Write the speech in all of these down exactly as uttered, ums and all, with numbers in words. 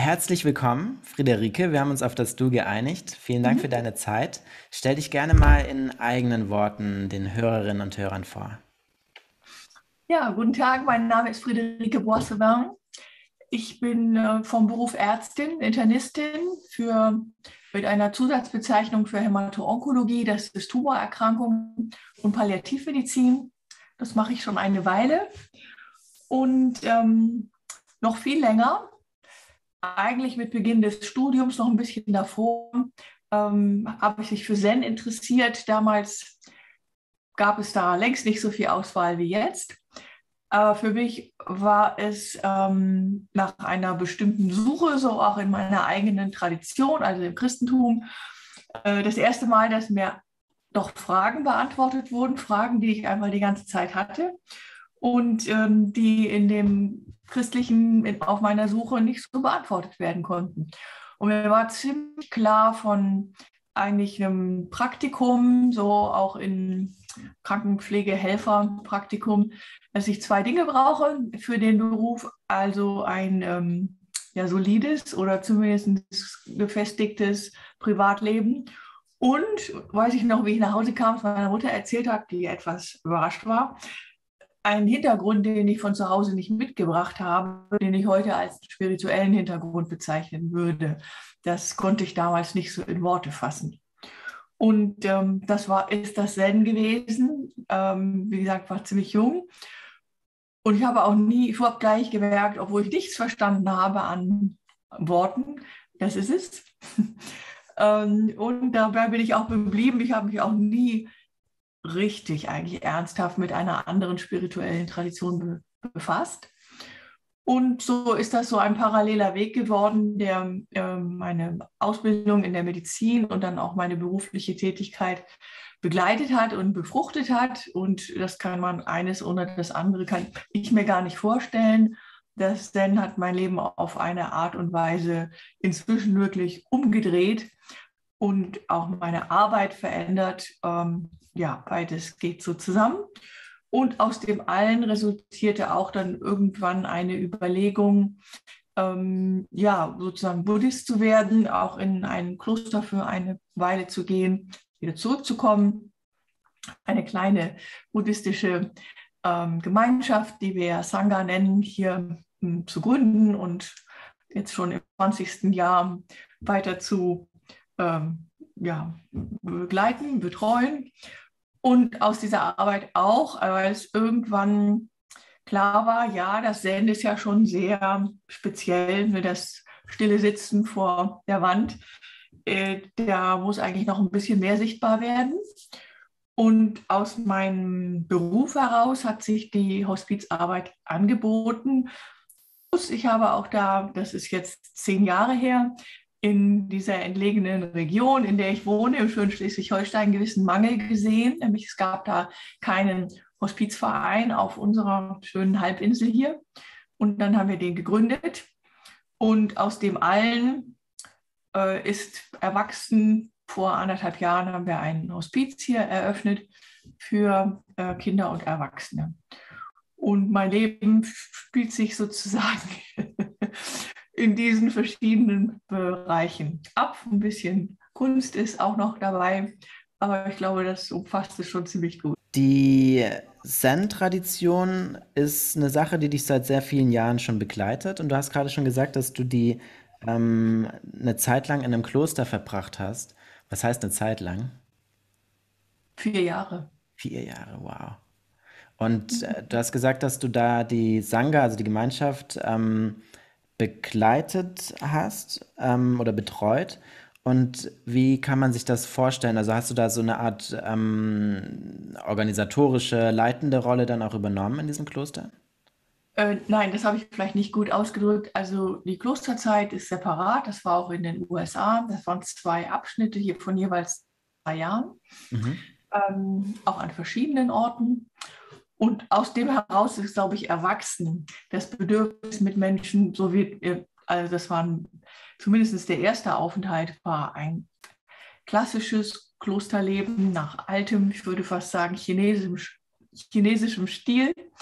Herzlich willkommen, Friederike. Wir haben uns auf das Du geeinigt. Vielen Dank für Mhm. deine Zeit. Stell dich gerne mal in eigenen Worten den Hörerinnen und Hörern vor. Ja, guten Tag, mein Name ist Friederike Boissevin. Ich bin äh, vom Beruf Ärztin, Internistin für, mit einer Zusatzbezeichnung für Hämato-Onkologie, das ist Tumorerkrankungen und Palliativmedizin. Das mache ich schon eine Weile und ähm, noch viel länger, eigentlich mit Beginn des Studiums, noch ein bisschen davor, ähm, habe ich mich für Zen interessiert. Damals gab es da längst nicht so viel Auswahl wie jetzt. Aber für mich war es ähm, nach einer bestimmten Suche, so auch in meiner eigenen Tradition, also im Christentum, äh, das erste Mal, dass mir doch Fragen beantwortet wurden, Fragen, die ich einmal die ganze Zeit hatte und ähm, die in dem christlichen, in, auf meiner Suche nicht so beantwortet werden konnten. Und mir war ziemlich klar von eigentlich einem Praktikum, so auch in Krankenpflegehelferpraktikum, dass ich zwei Dinge brauche für den Beruf. Also ein ähm, ja, solides oder zumindest ein gefestigtes Privatleben. Und weiß ich noch, wie ich nach Hause kam, was meiner Mutter erzählt hat, die etwas überrascht war, einen Hintergrund, den ich von zu Hause nicht mitgebracht habe, den ich heute als spirituellen Hintergrund bezeichnen würde. Das konnte ich damals nicht so in Worte fassen. Und ähm, das war, ist das Zen gewesen. Ähm, wie gesagt, war ziemlich jung. Und ich habe auch nie überhaupt gleich gemerkt, obwohl ich nichts verstanden habe an Worten, das ist es. ähm, und dabei bin ich auch geblieben. Ich habe mich auch nie richtig eigentlich ernsthaft mit einer anderen spirituellen Tradition be befasst. Und so ist das so ein paralleler Weg geworden, der äh, meine Ausbildung in der Medizin und dann auch meine berufliche Tätigkeit begleitet hat und befruchtet hat. Und das kann man eines ohne das andere, kann ich mir gar nicht vorstellen. Das Zen hat mein Leben auf eine Art und Weise inzwischen wirklich umgedreht und auch meine Arbeit verändert. Ähm, ja, beides geht so zusammen. Und aus dem allen resultierte auch dann irgendwann eine Überlegung, ähm, ja, sozusagen Buddhist zu werden, auch in ein Kloster für eine Weile zu gehen, wieder zurückzukommen. Eine kleine buddhistische ähm, Gemeinschaft, die wir Sangha nennen, hier m, zu gründen und jetzt schon im zwanzigsten Jahr weiter zu ähm, ja, begleiten, betreuen. Und aus dieser Arbeit auch, weil es irgendwann klar war, ja, das Zen ist ja schon sehr speziell, nur das stille Sitzen vor der Wand. Äh, da muss eigentlich noch ein bisschen mehr sichtbar werden. Und aus meinem Beruf heraus hat sich die Hospizarbeit angeboten. Ich habe auch da, das ist jetzt zehn Jahre her, in dieser entlegenen Region, in der ich wohne, im schönen Schleswig-Holstein, einen gewissen Mangel gesehen. Nämlich es gab da keinen Hospizverein auf unserer schönen Halbinsel hier. Und dann haben wir den gegründet. Und aus dem allen äh, ist erwachsen, vor anderthalb Jahren haben wir ein Hospiz hier eröffnet für äh, Kinder und Erwachsene. Und mein Leben spielt sich sozusagen in diesen verschiedenen Bereichen ab. Ein bisschen Kunst ist auch noch dabei, aber ich glaube, das umfasst es schon ziemlich gut. Die Zen-Tradition ist eine Sache, die dich seit sehr vielen Jahren schon begleitet. Und du hast gerade schon gesagt, dass du die ähm, eine Zeit lang in einem Kloster verbracht hast. Was heißt eine Zeit lang? Vier Jahre. Vier Jahre, wow. Und äh, du hast gesagt, dass du da die Sangha, also die Gemeinschaft, ähm, begleitet hast ähm, oder betreut. Und wie kann man sich das vorstellen? Also hast du da so eine Art ähm, organisatorische, leitende Rolle dann auch übernommen in diesem Kloster? Äh, nein, das habe ich vielleicht nicht gut ausgedrückt. Also die Klosterzeit ist separat. Das war auch in den U S A. Das waren zwei Abschnitte hier von jeweils drei Jahren, Mhm. ähm, auch an verschiedenen Orten. Und aus dem heraus ist, glaube ich, erwachsen das Bedürfnis mit Menschen, so wie, äh, also das war zumindest der erste Aufenthalt, war ein klassisches Klosterleben nach altem, ich würde fast sagen, chinesischem, chinesischem Stil.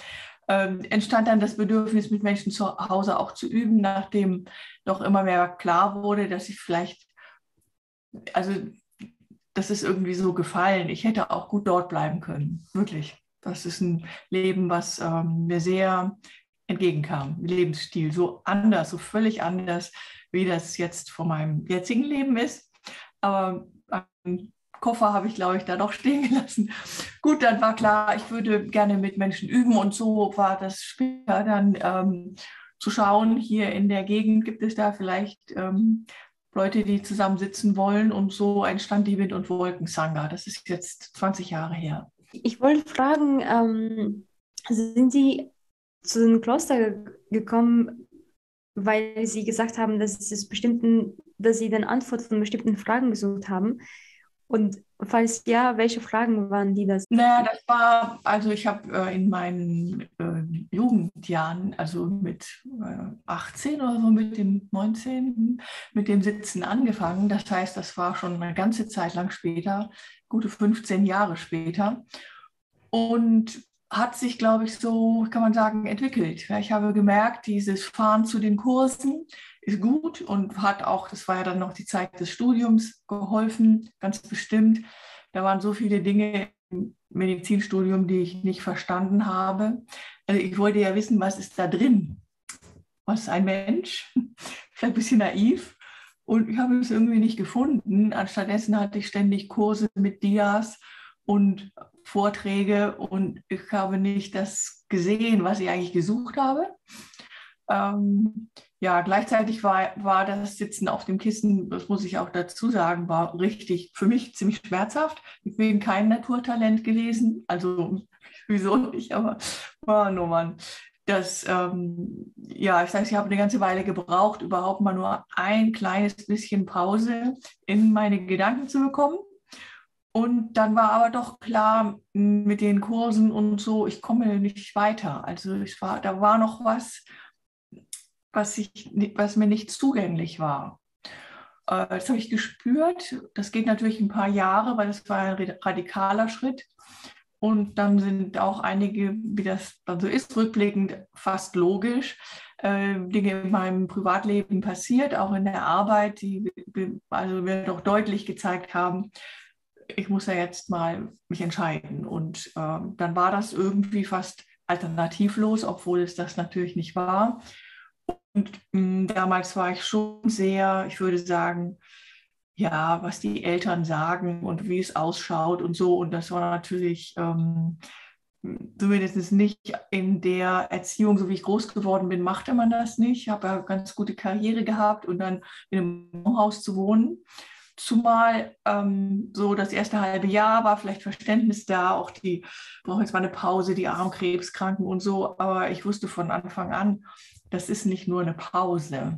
ähm, entstand dann das Bedürfnis, mit Menschen zu Hause auch zu üben, nachdem doch immer mehr klar wurde, dass ich vielleicht, also das ist irgendwie so gefallen. Ich hätte auch gut dort bleiben können, wirklich. Das ist ein Leben, was ähm, mir sehr entgegenkam, ein Lebensstil, so anders, so völlig anders, wie das jetzt von meinem jetzigen Leben ist. Aber einen Koffer habe ich, glaube ich, da doch stehen gelassen. Gut, dann war klar, ich würde gerne mit Menschen üben und so war das später dann ähm, zu schauen, hier in der Gegend gibt es da vielleicht ähm, Leute, die zusammensitzen wollen und so entstand die Wind- und Wolken-Sangha. Das ist jetzt zwanzig Jahre her. Ich wollte fragen, ähm, sind Sie zu dem Kloster ge- gekommen, weil Sie gesagt haben, dass es bestimmten, dass Sie dann Antwort von bestimmten Fragen gesucht haben? Und falls ja, welche Fragen waren die das? Naja, das war, also ich habe äh, in meinen äh, Jugendjahren, also mit äh, achtzehn oder so, mit dem neunzehn, mit dem Sitzen angefangen. Das heißt, das war schon eine ganze Zeit lang später, gute fünfzehn Jahre später. Und hat sich, glaube ich, so, kann man sagen, entwickelt. Ja, ich habe gemerkt, dieses Fahren zu den Kursen ist gut und hat auch, das war ja dann noch die Zeit des Studiums, geholfen, ganz bestimmt. Da waren so viele Dinge im Medizinstudium, die ich nicht verstanden habe. Also ich wollte ja wissen, was ist da drin? Was ist ein Mensch? Vielleicht ein bisschen naiv. Und ich habe es irgendwie nicht gefunden. Anstattdessen hatte ich ständig Kurse mit Dias und Vorträge und ich habe nicht das gesehen, was ich eigentlich gesucht habe. Ähm, ja, gleichzeitig war, war das Sitzen auf dem Kissen, das muss ich auch dazu sagen, war richtig für mich ziemlich schmerzhaft. Ich bin kein Naturtalent gewesen, also wieso nicht, aber oh, nur Mann. Das, ähm, ja, ich sage, ich habe eine ganze Weile gebraucht, überhaupt mal nur ein kleines bisschen Pause in meine Gedanken zu bekommen. Und dann war aber doch klar mit den Kursen und so, ich komme nicht weiter. Also ich war, da war noch was, was, ich, was mir nicht zugänglich war. Äh, das habe ich gespürt. Das geht natürlich ein paar Jahre, weil das war ein radikaler Schritt. Und dann sind auch einige, wie das dann so ist, rückblickend fast logisch, äh, Dinge in meinem Privatleben passiert, auch in der Arbeit, die also mir doch deutlich gezeigt haben, ich muss ja jetzt mal mich entscheiden. Und äh, dann war das irgendwie fast alternativlos, obwohl es das natürlich nicht war. Und mh, damals war ich schon sehr, ich würde sagen, ja, was die Eltern sagen und wie es ausschaut und so. Und das war natürlich ähm, zumindest nicht in der Erziehung, so wie ich groß geworden bin, machte man das nicht. Ich habe ja ganz gute Karriere gehabt und dann in einem Haus zu wohnen. Zumal ähm, so das erste halbe Jahr war vielleicht Verständnis da, auch die brauchen jetzt mal eine Pause, die Armkrebskranken und so. Aber ich wusste von Anfang an, das ist nicht nur eine Pause.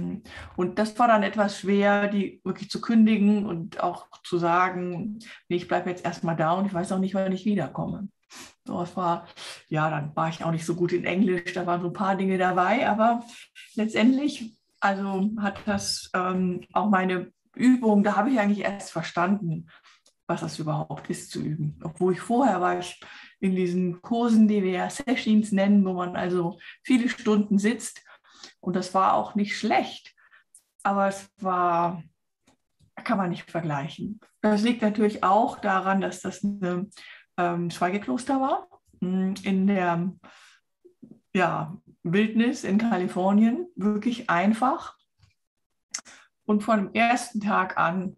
Und das war dann etwas schwer, die wirklich zu kündigen und auch zu sagen, nee, ich bleibe jetzt erstmal da und ich weiß auch nicht, wann ich wiederkomme. So, es war, ja, dann war ich auch nicht so gut in Englisch, da waren so ein paar Dinge dabei, aber letztendlich, also hat das ähm, auch meine Übung, da habe ich eigentlich erst verstanden, was das überhaupt ist zu üben. Obwohl ich vorher war ich in diesen Kursen, die wir ja Sessions nennen, wo man also viele Stunden sitzt und das war auch nicht schlecht, aber es war, kann man nicht vergleichen. Das liegt natürlich auch daran, dass das ein ähm, Schweigekloster war in der ja, Wildnis in Kalifornien, wirklich einfach. Und von dem ersten Tag an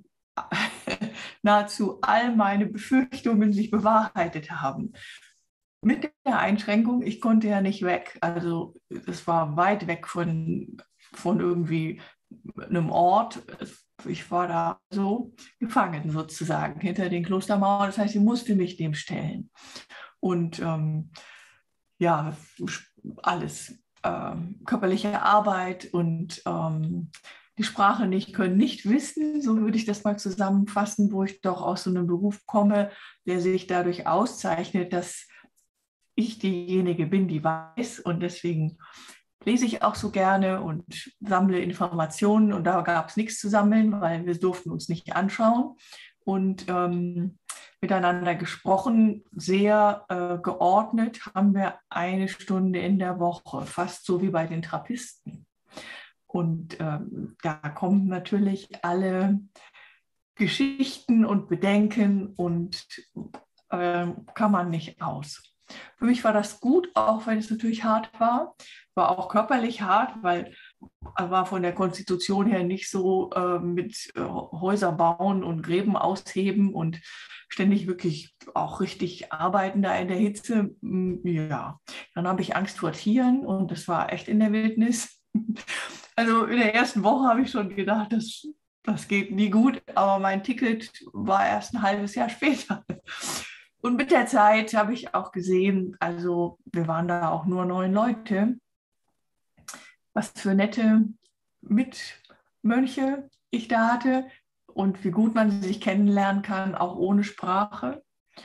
nahezu all meine Befürchtungen sich bewahrheitet haben. Mit der Einschränkung, ich konnte ja nicht weg. Also es war weit weg von, von irgendwie einem Ort. Ich war da so gefangen sozusagen hinter den Klostermauern. Das heißt, ich musste mich dem stellen. Und ähm, ja, alles. Ähm, körperliche Arbeit und ähm, die Sprache nicht können, nicht wissen, so würde ich das mal zusammenfassen, wo ich doch aus so einem Beruf komme, der sich dadurch auszeichnet, dass ich diejenige bin, die weiß und deswegen lese ich auch so gerne und sammle Informationen und da gab es nichts zu sammeln, weil wir durften uns nicht anschauen und ähm, miteinander gesprochen, sehr äh, geordnet, haben wir eine Stunde in der Woche, fast so wie bei den Trappisten. Und ähm, da kommen natürlich alle Geschichten und Bedenken und äh, kann man nicht aus. Für mich war das gut, auch wenn es natürlich hart war. War auch körperlich hart, weil war von der Konstitution her nicht so äh, mit äh, Häuser bauen und Gräben ausheben und ständig wirklich auch richtig arbeiten da in der Hitze. Ja, dann habe ich Angst vor Tieren und das war echt in der Wildnis. Also in der ersten Woche habe ich schon gedacht, das, das geht nie gut, aber mein Ticket war erst ein halbes Jahr später. Und mit der Zeit habe ich auch gesehen, also wir waren da auch nur neun Leute, was für nette Mitmönche ich da hatte und wie gut man sich kennenlernen kann, auch ohne Sprache.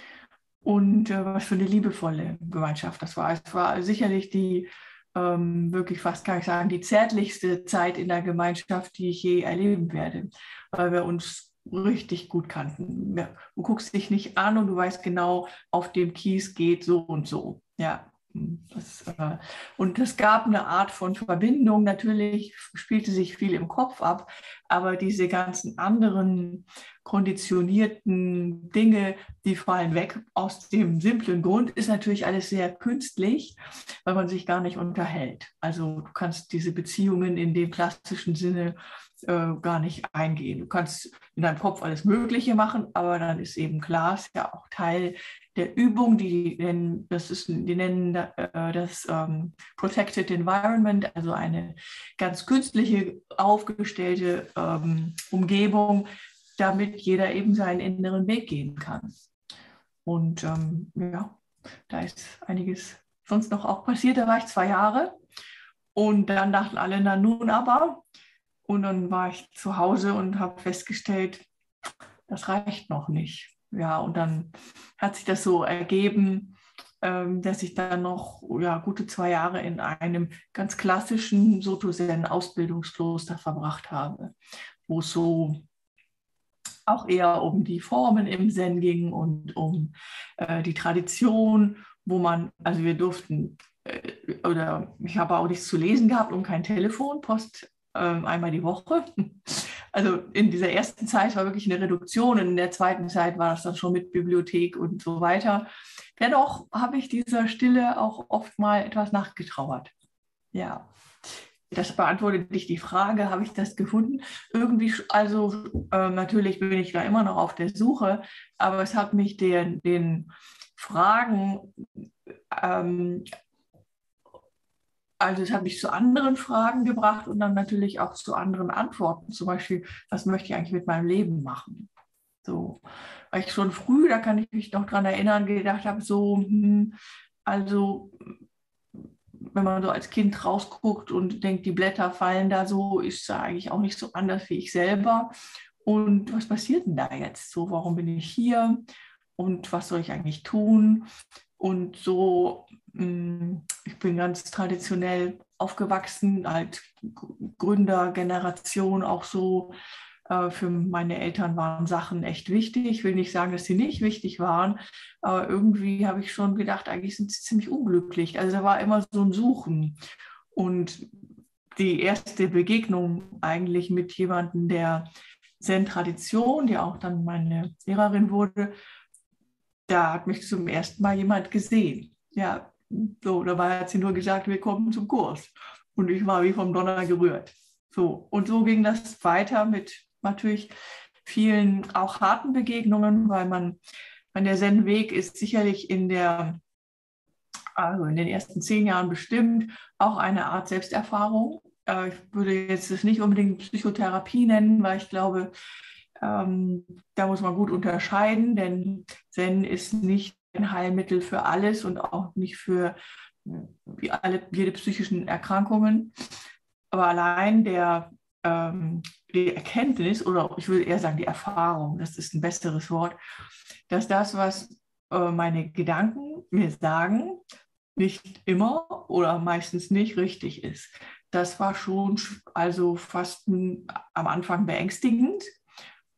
Und äh, was für eine liebevolle Gemeinschaft das war. Es war sicherlich die, ähm, wirklich fast kann ich sagen, die zärtlichste Zeit in der Gemeinschaft, die ich je erleben werde, weil wir uns richtig gut kannten. Ja, du guckst dich nicht an und du weißt genau, auf dem Kies geht so und so. Ja. Das, äh, und es gab eine Art von Verbindung. Natürlich spielte sich viel im Kopf ab, aber diese ganzen anderen konditionierten Dinge, die fallen weg. Aus dem simplen Grund ist natürlich alles sehr künstlich, weil man sich gar nicht unterhält. Also du kannst diese Beziehungen in dem klassischen Sinne äh, gar nicht eingehen. Du kannst in deinem Kopf alles Mögliche machen, aber dann ist eben Glas ja auch Teil der Übung, die nennen das, ist, die nennen äh, das ähm, Protected Environment, also eine ganz künstliche, aufgestellte ähm, Umgebung, damit jeder eben seinen inneren Weg gehen kann. Und ähm, ja, da ist einiges sonst noch auch passiert. Da war ich zwei Jahre und dann dachten alle, na nun aber. Und dann war ich zu Hause und habe festgestellt, das reicht noch nicht. Ja, und dann hat sich das so ergeben, ähm, dass ich dann noch ja, gute zwei Jahre in einem ganz klassischen Soto-Zen-Ausbildungskloster verbracht habe, wo es so auch eher um die Formen im Zen ging und um äh, die Tradition, wo man, also wir durften, äh, oder ich habe auch nichts zu lesen gehabt und kein Telefon, Post äh, einmal die Woche. Also in dieser ersten Zeit war wirklich eine Reduktion, in der zweiten Zeit war das dann schon mit Bibliothek und so weiter. Dennoch habe ich dieser Stille auch oft mal etwas nachgetrauert. Ja, das beantwortet nicht die Frage, habe ich das gefunden? Irgendwie, also äh, natürlich bin ich da immer noch auf der Suche, aber es hat mich den, den Fragen, ähm, also es hat mich zu anderen Fragen gebracht und dann natürlich auch zu anderen Antworten. Zum Beispiel, was möchte ich eigentlich mit meinem Leben machen? So, weil ich schon früh, da kann ich mich noch dran erinnern, gedacht habe, so, hm, also wenn man so als Kind rausguckt und denkt, die Blätter fallen da so, ist da eigentlich auch nicht so anders wie ich selber. Und was passiert denn da jetzt? So, warum bin ich hier? Und was soll ich eigentlich tun? Und so, ich bin ganz traditionell aufgewachsen, halt Gründergeneration auch so. Für meine Eltern waren Sachen echt wichtig. Ich will nicht sagen, dass sie nicht wichtig waren, aber irgendwie habe ich schon gedacht, eigentlich sind sie ziemlich unglücklich. Also da war immer so ein Suchen. Und die erste Begegnung eigentlich mit jemandem der Zen-Tradition, die auch dann meine Lehrerin wurde, da hat mich zum ersten Mal jemand gesehen. Ja, so, dabei hat sie nur gesagt, willkommen zum Kurs. Und ich war wie vom Donner gerührt. So, und so ging das weiter mit natürlich vielen auch harten Begegnungen, weil man, man der Zen-Weg ist sicherlich in der, also in den ersten zehn Jahren bestimmt auch eine Art Selbsterfahrung. Äh, ich würde jetzt das nicht unbedingt Psychotherapie nennen, weil ich glaube, ähm, da muss man gut unterscheiden, denn Zen ist nicht ein Heilmittel für alles und auch nicht für wie alle, jede psychischen Erkrankungen. Aber allein der ähm, die Erkenntnis, oder ich würde eher sagen die Erfahrung, das ist ein besseres Wort, dass das, was äh, meine Gedanken mir sagen, nicht immer oder meistens nicht richtig ist. Das war schon also fast am Anfang beängstigend.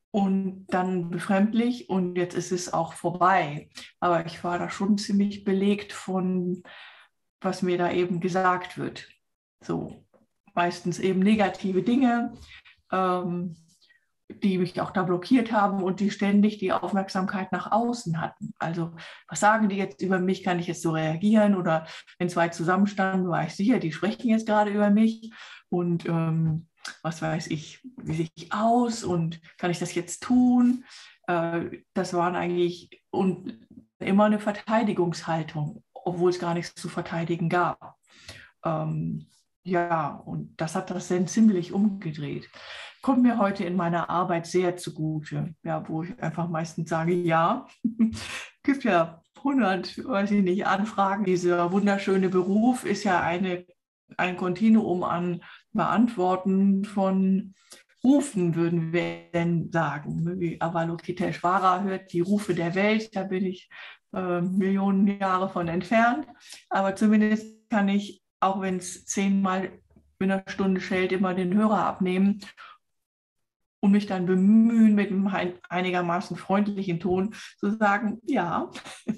und dann befremdlich und jetzt ist es auch vorbei. Aber ich war da schon ziemlich belegt von, was mir da eben gesagt wird. So, meistens eben negative Dinge, ähm, die mich auch da blockiert haben und die ständig die Aufmerksamkeit nach außen hatten. Also, was sagen die jetzt über mich? Kann ich jetzt so reagieren? Oder wenn zwei zusammenstanden, war ich sicher, die sprechen jetzt gerade über mich. Und ähm, was weiß ich, wie sehe ich aus? Und kann ich das jetzt tun? Äh, das waren eigentlich und immer eine Verteidigungshaltung, obwohl es gar nichts zu verteidigen gab. Ähm, ja, und das hat das dann ziemlich umgedreht. Kommt mir heute in meiner Arbeit sehr zugute, ja, wo ich einfach meistens sage, ja, gibt ja hundert, weiß ich nicht, Anfragen. Dieser wunderschöne Beruf ist ja eine, ein Kontinuum an Beantworten von Rufen, würden wir denn sagen. Wie Avalokiteshvara hört die Rufe der Welt, da bin ich äh, Millionen Jahre von entfernt. Aber zumindest kann ich, auch wenn es zehnmal in einer Stunde schellt, immer den Hörer abnehmen und mich dann bemühen, mit einem einigermaßen freundlichen Ton zu sagen, ja,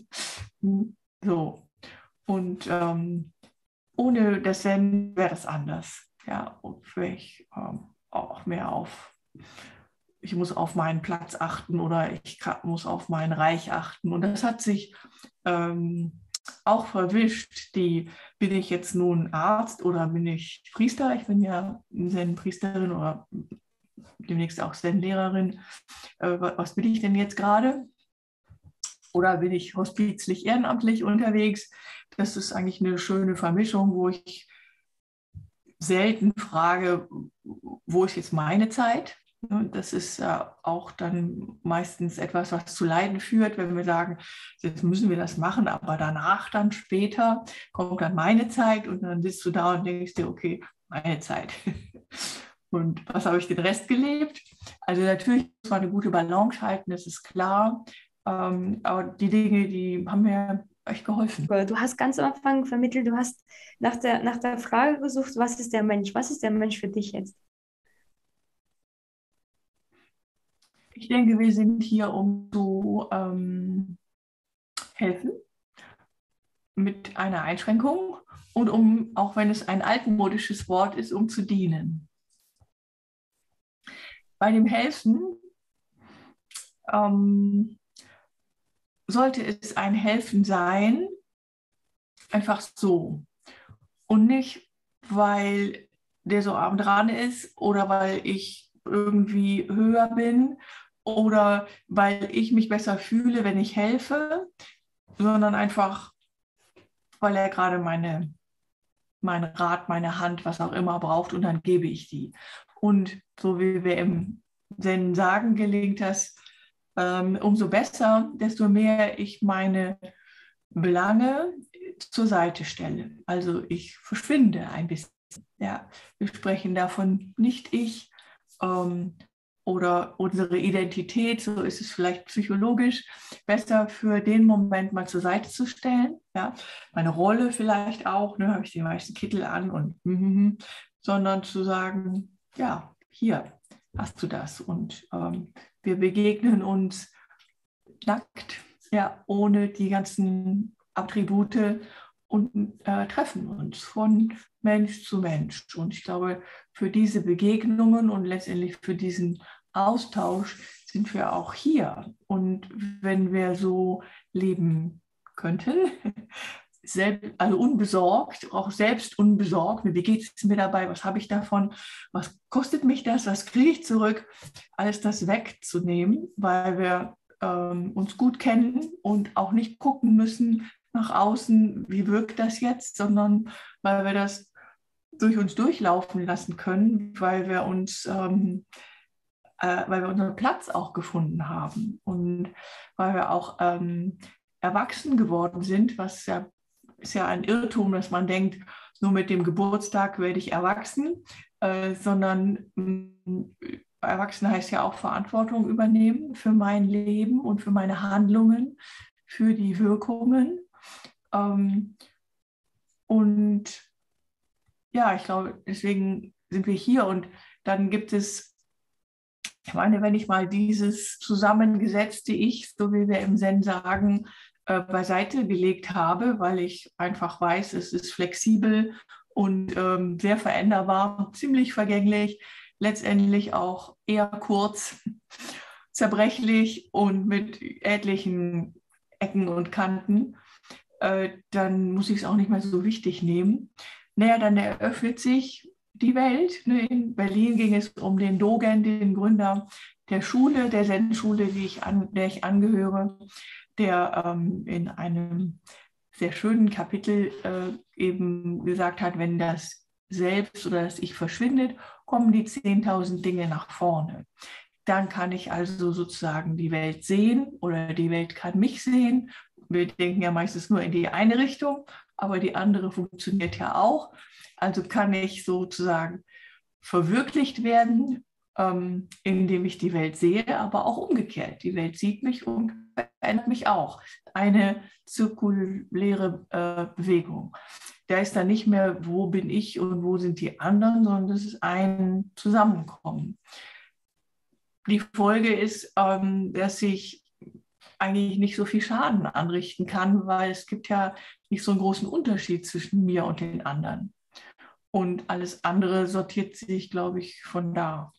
so. Und ähm, ohne das Senden wäre das anders. Ja, und ich ähm, auch mehr auf, ich muss auf meinen Platz achten oder ich muss auf mein Reich achten. Und das hat sich ähm, auch verwischt. Die, bin ich jetzt nun Arzt oder bin ich Priester? Ich bin ja Zen-Priesterin oder demnächst auch Zen-Lehrerin. Äh, was bin ich denn jetzt gerade? Oder bin ich hospizlich ehrenamtlich unterwegs? Das ist eigentlich eine schöne Vermischung, wo ich selten frage, wo ist jetzt meine Zeit? Das ist ja auch dann meistens etwas, was zu Leiden führt, wenn wir sagen, jetzt müssen wir das machen, aber danach dann später kommt dann meine Zeit und dann sitzt du da und denkst dir, okay, meine Zeit. Und was habe ich den Rest gelebt? Also natürlich muss man eine gute Balance halten, das ist klar. Aber die Dinge, die haben mir echt geholfen. Du hast ganz am Anfang vermittelt, du hast nach der, nach der Frage gesucht, was ist der Mensch? Was ist der Mensch für dich jetzt? Ich denke, wir sind hier, um zu ähm, helfen mit einer Einschränkung und um, auch wenn es ein altmodisches Wort ist, um zu dienen. Bei dem Helfen ähm, sollte es ein Helfen sein, einfach so. Und nicht, weil der so arm dran ist oder weil ich irgendwie höher bin oder weil ich mich besser fühle, wenn ich helfe, sondern einfach, weil er gerade meine, mein Rat, meine Hand, was auch immer braucht und dann gebe ich die. Und so wie wir im Zen sagen, gelingt das ähm, umso besser, desto mehr ich meine Belange zur Seite stelle. Also ich verschwinde ein bisschen. Ja, wir sprechen davon nicht ich ähm, oder unsere Identität, so ist es vielleicht psychologisch, besser für den Moment mal zur Seite zu stellen. Ja, meine Rolle vielleicht auch, ne, habe ich den weißen Kittel an und mm, sondern zu sagen, ja, hier hast du das und ähm, wir begegnen uns nackt, ja, ohne die ganzen Attribute und äh, treffen uns von Mensch zu Mensch. Und ich glaube, für diese Begegnungen und letztendlich für diesen Austausch sind wir auch hier. Und wenn wir so leben könnten, selbst, also unbesorgt, auch selbst unbesorgt, wie geht es mir dabei, was habe ich davon, was kostet mich das, was kriege ich zurück, alles das wegzunehmen, weil wir ähm, uns gut kennen und auch nicht gucken müssen nach außen, wie wirkt das jetzt, sondern weil wir das durch uns durchlaufen lassen können, weil wir uns, ähm, äh, weil wir unseren Platz auch gefunden haben und weil wir auch ähm, erwachsen geworden sind, was ja ist ja ein Irrtum, dass man denkt, nur mit dem Geburtstag werde ich erwachsen, äh, sondern mh, erwachsen heißt ja auch Verantwortung übernehmen für mein Leben und für meine Handlungen, für die Wirkungen. Ähm, und ja, ich glaube, deswegen sind wir hier und dann gibt es Ich meine, wenn ich mal dieses zusammengesetzte Ich, so wie wir im Zen sagen, äh, beiseite gelegt habe, weil ich einfach weiß, es ist flexibel und ähm, sehr veränderbar, ziemlich vergänglich, letztendlich auch eher kurz, zerbrechlich und mit etlichen Ecken und Kanten, äh, dann muss ich es auch nicht mehr so wichtig nehmen. Naja, dann eröffnet sich die Welt. In Berlin ging es um den Dogen, den Gründer der Schule, der Zen-Schule, die ich an, der ich angehöre, der ähm, in einem sehr schönen Kapitel äh, eben gesagt hat, wenn das Selbst oder das Ich verschwindet, kommen die zehntausend Dinge nach vorne. Dann kann ich also sozusagen die Welt sehen oder die Welt kann mich sehen. Wir denken ja meistens nur in die eine Richtung, aber die andere funktioniert ja auch. Also kann ich sozusagen verwirklicht werden, ähm, indem ich die Welt sehe, aber auch umgekehrt. Die Welt sieht mich und verändert mich auch. Eine zirkuläre äh, Bewegung. Da ist dann nicht mehr, wo bin ich und wo sind die anderen, sondern das ist ein Zusammenkommen. Die Folge ist, ähm, dass ich eigentlich nicht so viel Schaden anrichten kann, weil es gibt ja nicht so einen großen Unterschied zwischen mir und den anderen. Und alles andere sortiert sich, glaube ich, von da.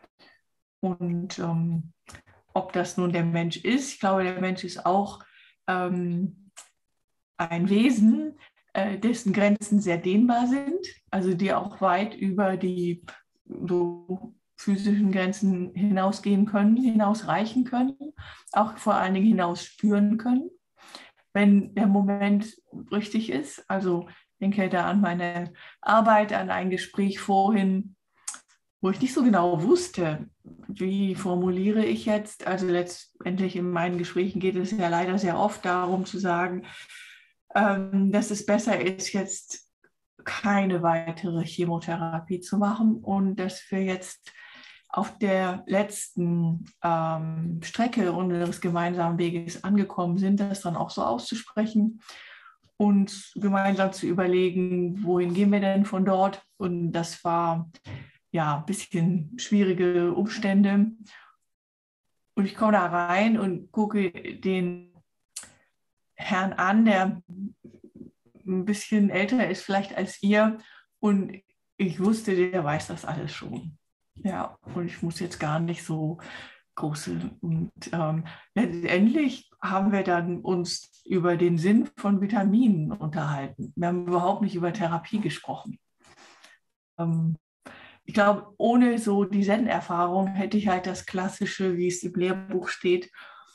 Und ähm, ob das nun der Mensch ist, ich glaube, der Mensch ist auch ähm, ein Wesen, äh, dessen Grenzen sehr dehnbar sind, also die auch weit über die so physischen Grenzen hinausgehen können, hinausreichen können, auch vor allen Dingen hinaus spüren können, wenn der Moment richtig ist. Also ich denke da an meine Arbeit, an ein Gespräch vorhin, wo ich nicht so genau wusste, wie formuliere ich jetzt. Also letztendlich in meinen Gesprächen geht es ja leider sehr oft darum zu sagen, ähm, dass es besser ist, jetzt keine weitere Chemotherapie zu machen und dass wir jetzt auf der letzten ähm, Strecke unseres gemeinsamen Weges angekommen sind, das dann auch so auszusprechen und gemeinsam zu überlegen, wohin gehen wir denn von dort. Und das war ja ein bisschen schwierige Umstände. Und ich komme da rein und gucke den Herrn an, der ein bisschen älter ist vielleicht als ihr. Und ich wusste, der weiß das alles schon. Ja, und ich muss jetzt gar nicht so große. Und ähm, letztendlich haben wir dann uns über den Sinn von Vitaminen unterhalten. Wir haben überhaupt nicht über Therapie gesprochen. Ähm, ich glaube, ohne so die Zen-Erfahrung hätte ich halt das Klassische, wie es im Lehrbuch steht,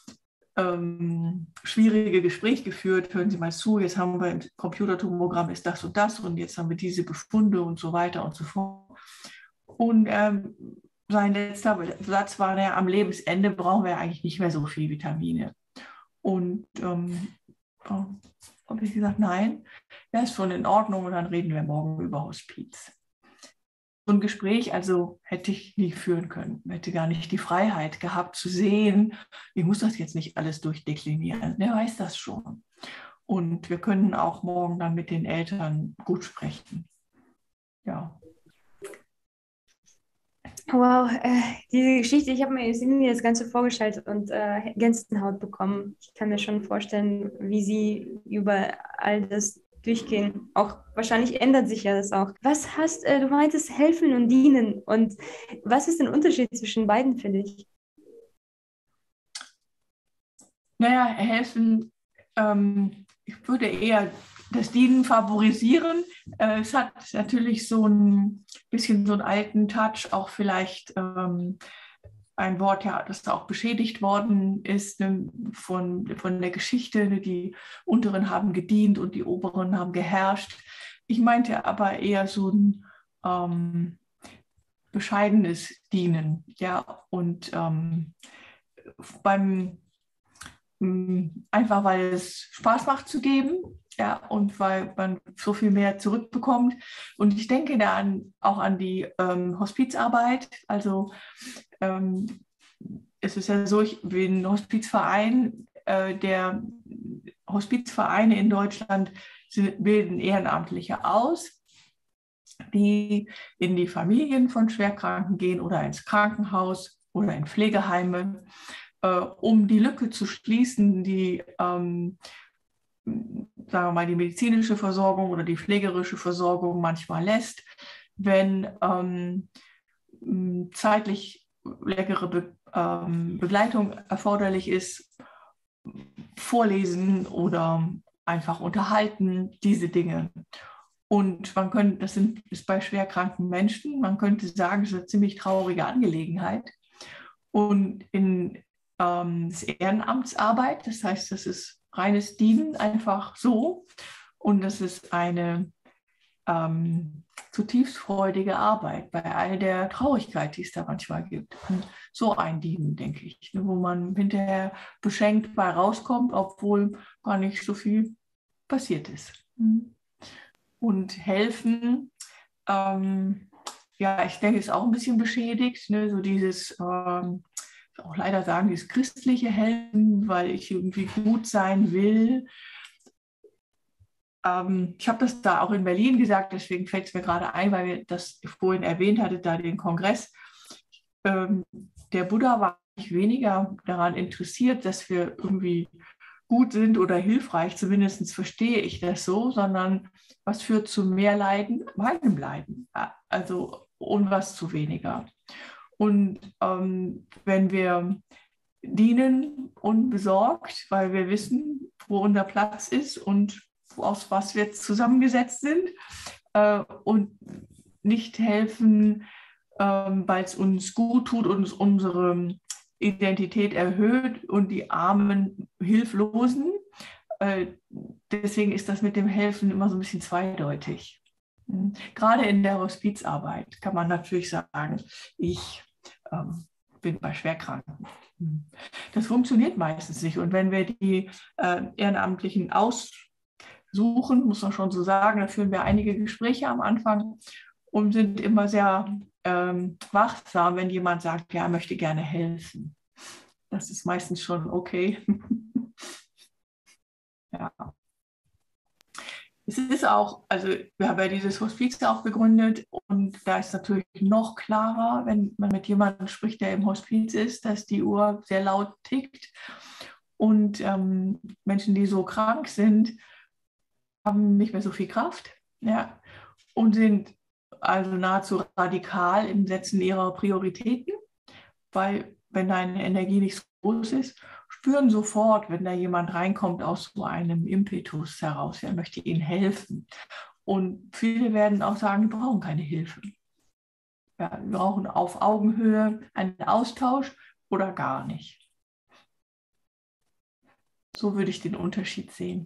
ähm, schwierige Gespräch geführt. Hören Sie mal zu, jetzt haben wir im Computertomogramm ist das und das und jetzt haben wir diese Befunde und so weiter und so fort. Und ähm, sein letzter Satz war, ja, am Lebensende brauchen wir eigentlich nicht mehr so viel Vitamine. Und ähm, oh, habe ich gesagt, nein, das ist schon in Ordnung und dann reden wir morgen über Hospiz. So ein Gespräch also hätte ich nie führen können, hätte gar nicht die Freiheit gehabt zu sehen, ich muss das jetzt nicht alles durchdeklinieren, der weiß das schon. Und wir können auch morgen dann mit den Eltern gut sprechen. Ja. Wow, äh, diese Geschichte, ich habe mir, ich hab mir das Ganze vorgestellt und äh, Gänsehaut bekommen. Ich kann mir schon vorstellen, wie Sie über all das durchgehen. Auch wahrscheinlich ändert sich ja das auch. Was hast, äh, du meintest helfen und dienen. Und was ist der Unterschied zwischen beiden für dich? Naja, helfen, ähm, ich würde eher das Dienen favorisieren. Äh, es hat natürlich so ein bisschen so einen alten Touch, auch vielleicht ähm, ein Wort, ja, das auch beschädigt worden ist, ne, von, von der Geschichte. Ne, die Unteren haben gedient und die Oberen haben geherrscht. Ich meinte aber eher so ein ähm, bescheidenes Dienen. Ja, und ähm, beim einfach weil es Spaß macht zu geben, ja, und weil man so viel mehr zurückbekommt. Und ich denke da an, auch an die ähm, Hospizarbeit. Also ähm, es ist ja so, ich bin ein Hospizverein, äh, der Hospizvereine in Deutschland sind, bilden Ehrenamtliche aus, die in die Familien von Schwerkranken gehen oder ins Krankenhaus oder in Pflegeheime, äh, um die Lücke zu schließen, die, ähm, sagen wir mal, die medizinische Versorgung oder die pflegerische Versorgung manchmal lässt, wenn ähm, zeitlich leckere Be ähm, Begleitung erforderlich ist, vorlesen oder einfach unterhalten, diese Dinge. Und man könnte, das sind, ist bei schwerkranken Menschen, man könnte sagen, es ist eine ziemlich traurige Angelegenheit. Und in ähm, das Ehrenamtsarbeit, das heißt, das ist reines Dienen einfach so. Und das ist eine ähm, zutiefst freudige Arbeit bei all der Traurigkeit, die es da manchmal gibt. Und so ein Dienen, denke ich, wo man hinterher beschenkt bei rauskommt, obwohl gar nicht so viel passiert ist. Und helfen, ähm, ja, ich denke, ist auch ein bisschen beschädigt, ne? So dieses, ähm, auch leider sagen, dieses christliche Helfen, weil ich irgendwie gut sein will. Ähm, ich habe das da auch in Berlin gesagt, deswegen fällt es mir gerade ein, weil wir das vorhin erwähnt hatte, da den Kongress. Ähm, der Buddha war nicht weniger daran interessiert, dass wir irgendwie gut sind oder hilfreich, zumindest verstehe ich das so, sondern was führt zu mehr Leiden? Meinem Leiden, also und was zu weniger. Und ähm, wenn wir dienen unbesorgt, weil wir wissen, wo unser Platz ist und aus was wir zusammengesetzt sind, äh, und nicht helfen, ähm, weil es uns gut tut und es unsere Identität erhöht und die armen Hilflosen. Äh, deswegen ist das mit dem Helfen immer so ein bisschen zweideutig. Mhm. Gerade in der Hospizarbeit kann man natürlich sagen, ich ähm, bin bei Schwerkranken. Das funktioniert meistens nicht. Und wenn wir die äh, Ehrenamtlichen aussuchen, muss man schon so sagen, da führen wir einige Gespräche am Anfang und sind immer sehr ähm, wachsam, wenn jemand sagt, ja, er möchte gerne helfen. Das ist meistens schon okay. Ja. Es ist auch, also wir haben ja dieses Hospiz auch gegründet und da ist natürlich noch klarer, wenn man mit jemandem spricht, der im Hospiz ist, dass die Uhr sehr laut tickt und ähm, Menschen, die so krank sind, haben nicht mehr so viel Kraft, ja, und sind also nahezu radikal im Setzen ihrer Prioritäten, weil wenn deine Energie nicht so groß ist, spüren sofort, wenn da jemand reinkommt aus so einem Impetus heraus, er möchte ihnen helfen. Und viele werden auch sagen, wir brauchen keine Hilfe. Ja, wir brauchen auf Augenhöhe einen Austausch oder gar nicht. So würde ich den Unterschied sehen.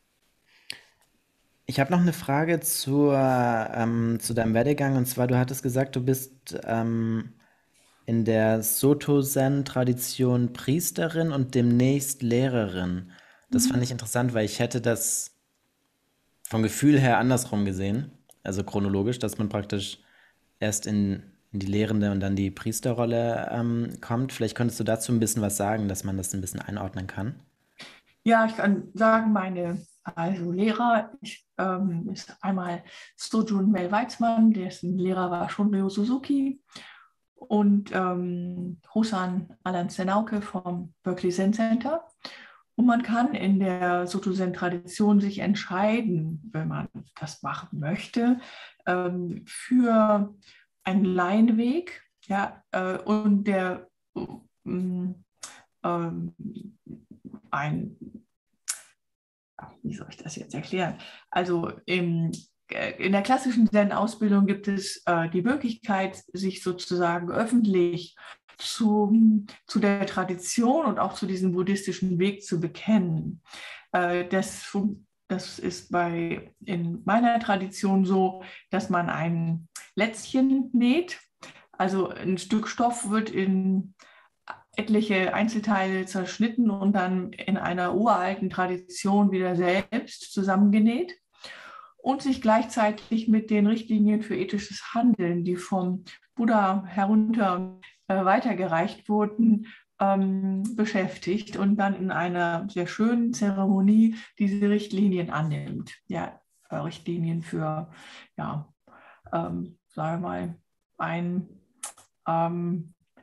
Ich habe noch eine Frage zur, ähm, zu deinem Werdegang. Und zwar, du hattest gesagt, du bist ähm, in der Soto-Zen-Tradition Priesterin und demnächst Lehrerin. Das fand ich interessant, weil ich hätte das vom Gefühl her andersrum gesehen. Also chronologisch, dass man praktisch erst in, in die Lehrende und dann die Priesterrolle ähm, kommt. Vielleicht könntest du dazu ein bisschen was sagen, dass man das ein bisschen einordnen kann. Ja, ich kann sagen, meine also Lehrer ich, ähm, ist einmal Sojun Mel Weizmann, dessen Lehrer war Shunryu Suzuki, und ähm, Hosan Alan Senauke vom Berkeley Zen Center. Und man kann in der Soto-Zen-Tradition sich entscheiden, wenn man das machen möchte, ähm, für einen Laienweg. Ja, äh, und der ähm, ähm, ein, wie soll ich das jetzt erklären? Also im, in der klassischen Zen-Ausbildung gibt es äh, die Möglichkeit, sich sozusagen öffentlich zu, zu der Tradition und auch zu diesem buddhistischen Weg zu bekennen. Äh, das, das ist bei, in meiner Tradition so, dass man ein Lätzchen näht. Also ein Stück Stoff wird in etliche Einzelteile zerschnitten und dann in einer uralten Tradition wieder selbst zusammengenäht und sich gleichzeitig mit den Richtlinien für ethisches Handeln, die vom Buddha herunter äh, weitergereicht wurden, ähm, beschäftigt und dann in einer sehr schönen Zeremonie diese Richtlinien annimmt. Ja, äh, Richtlinien für, ja, ähm, sagen wir mal, ein ähm,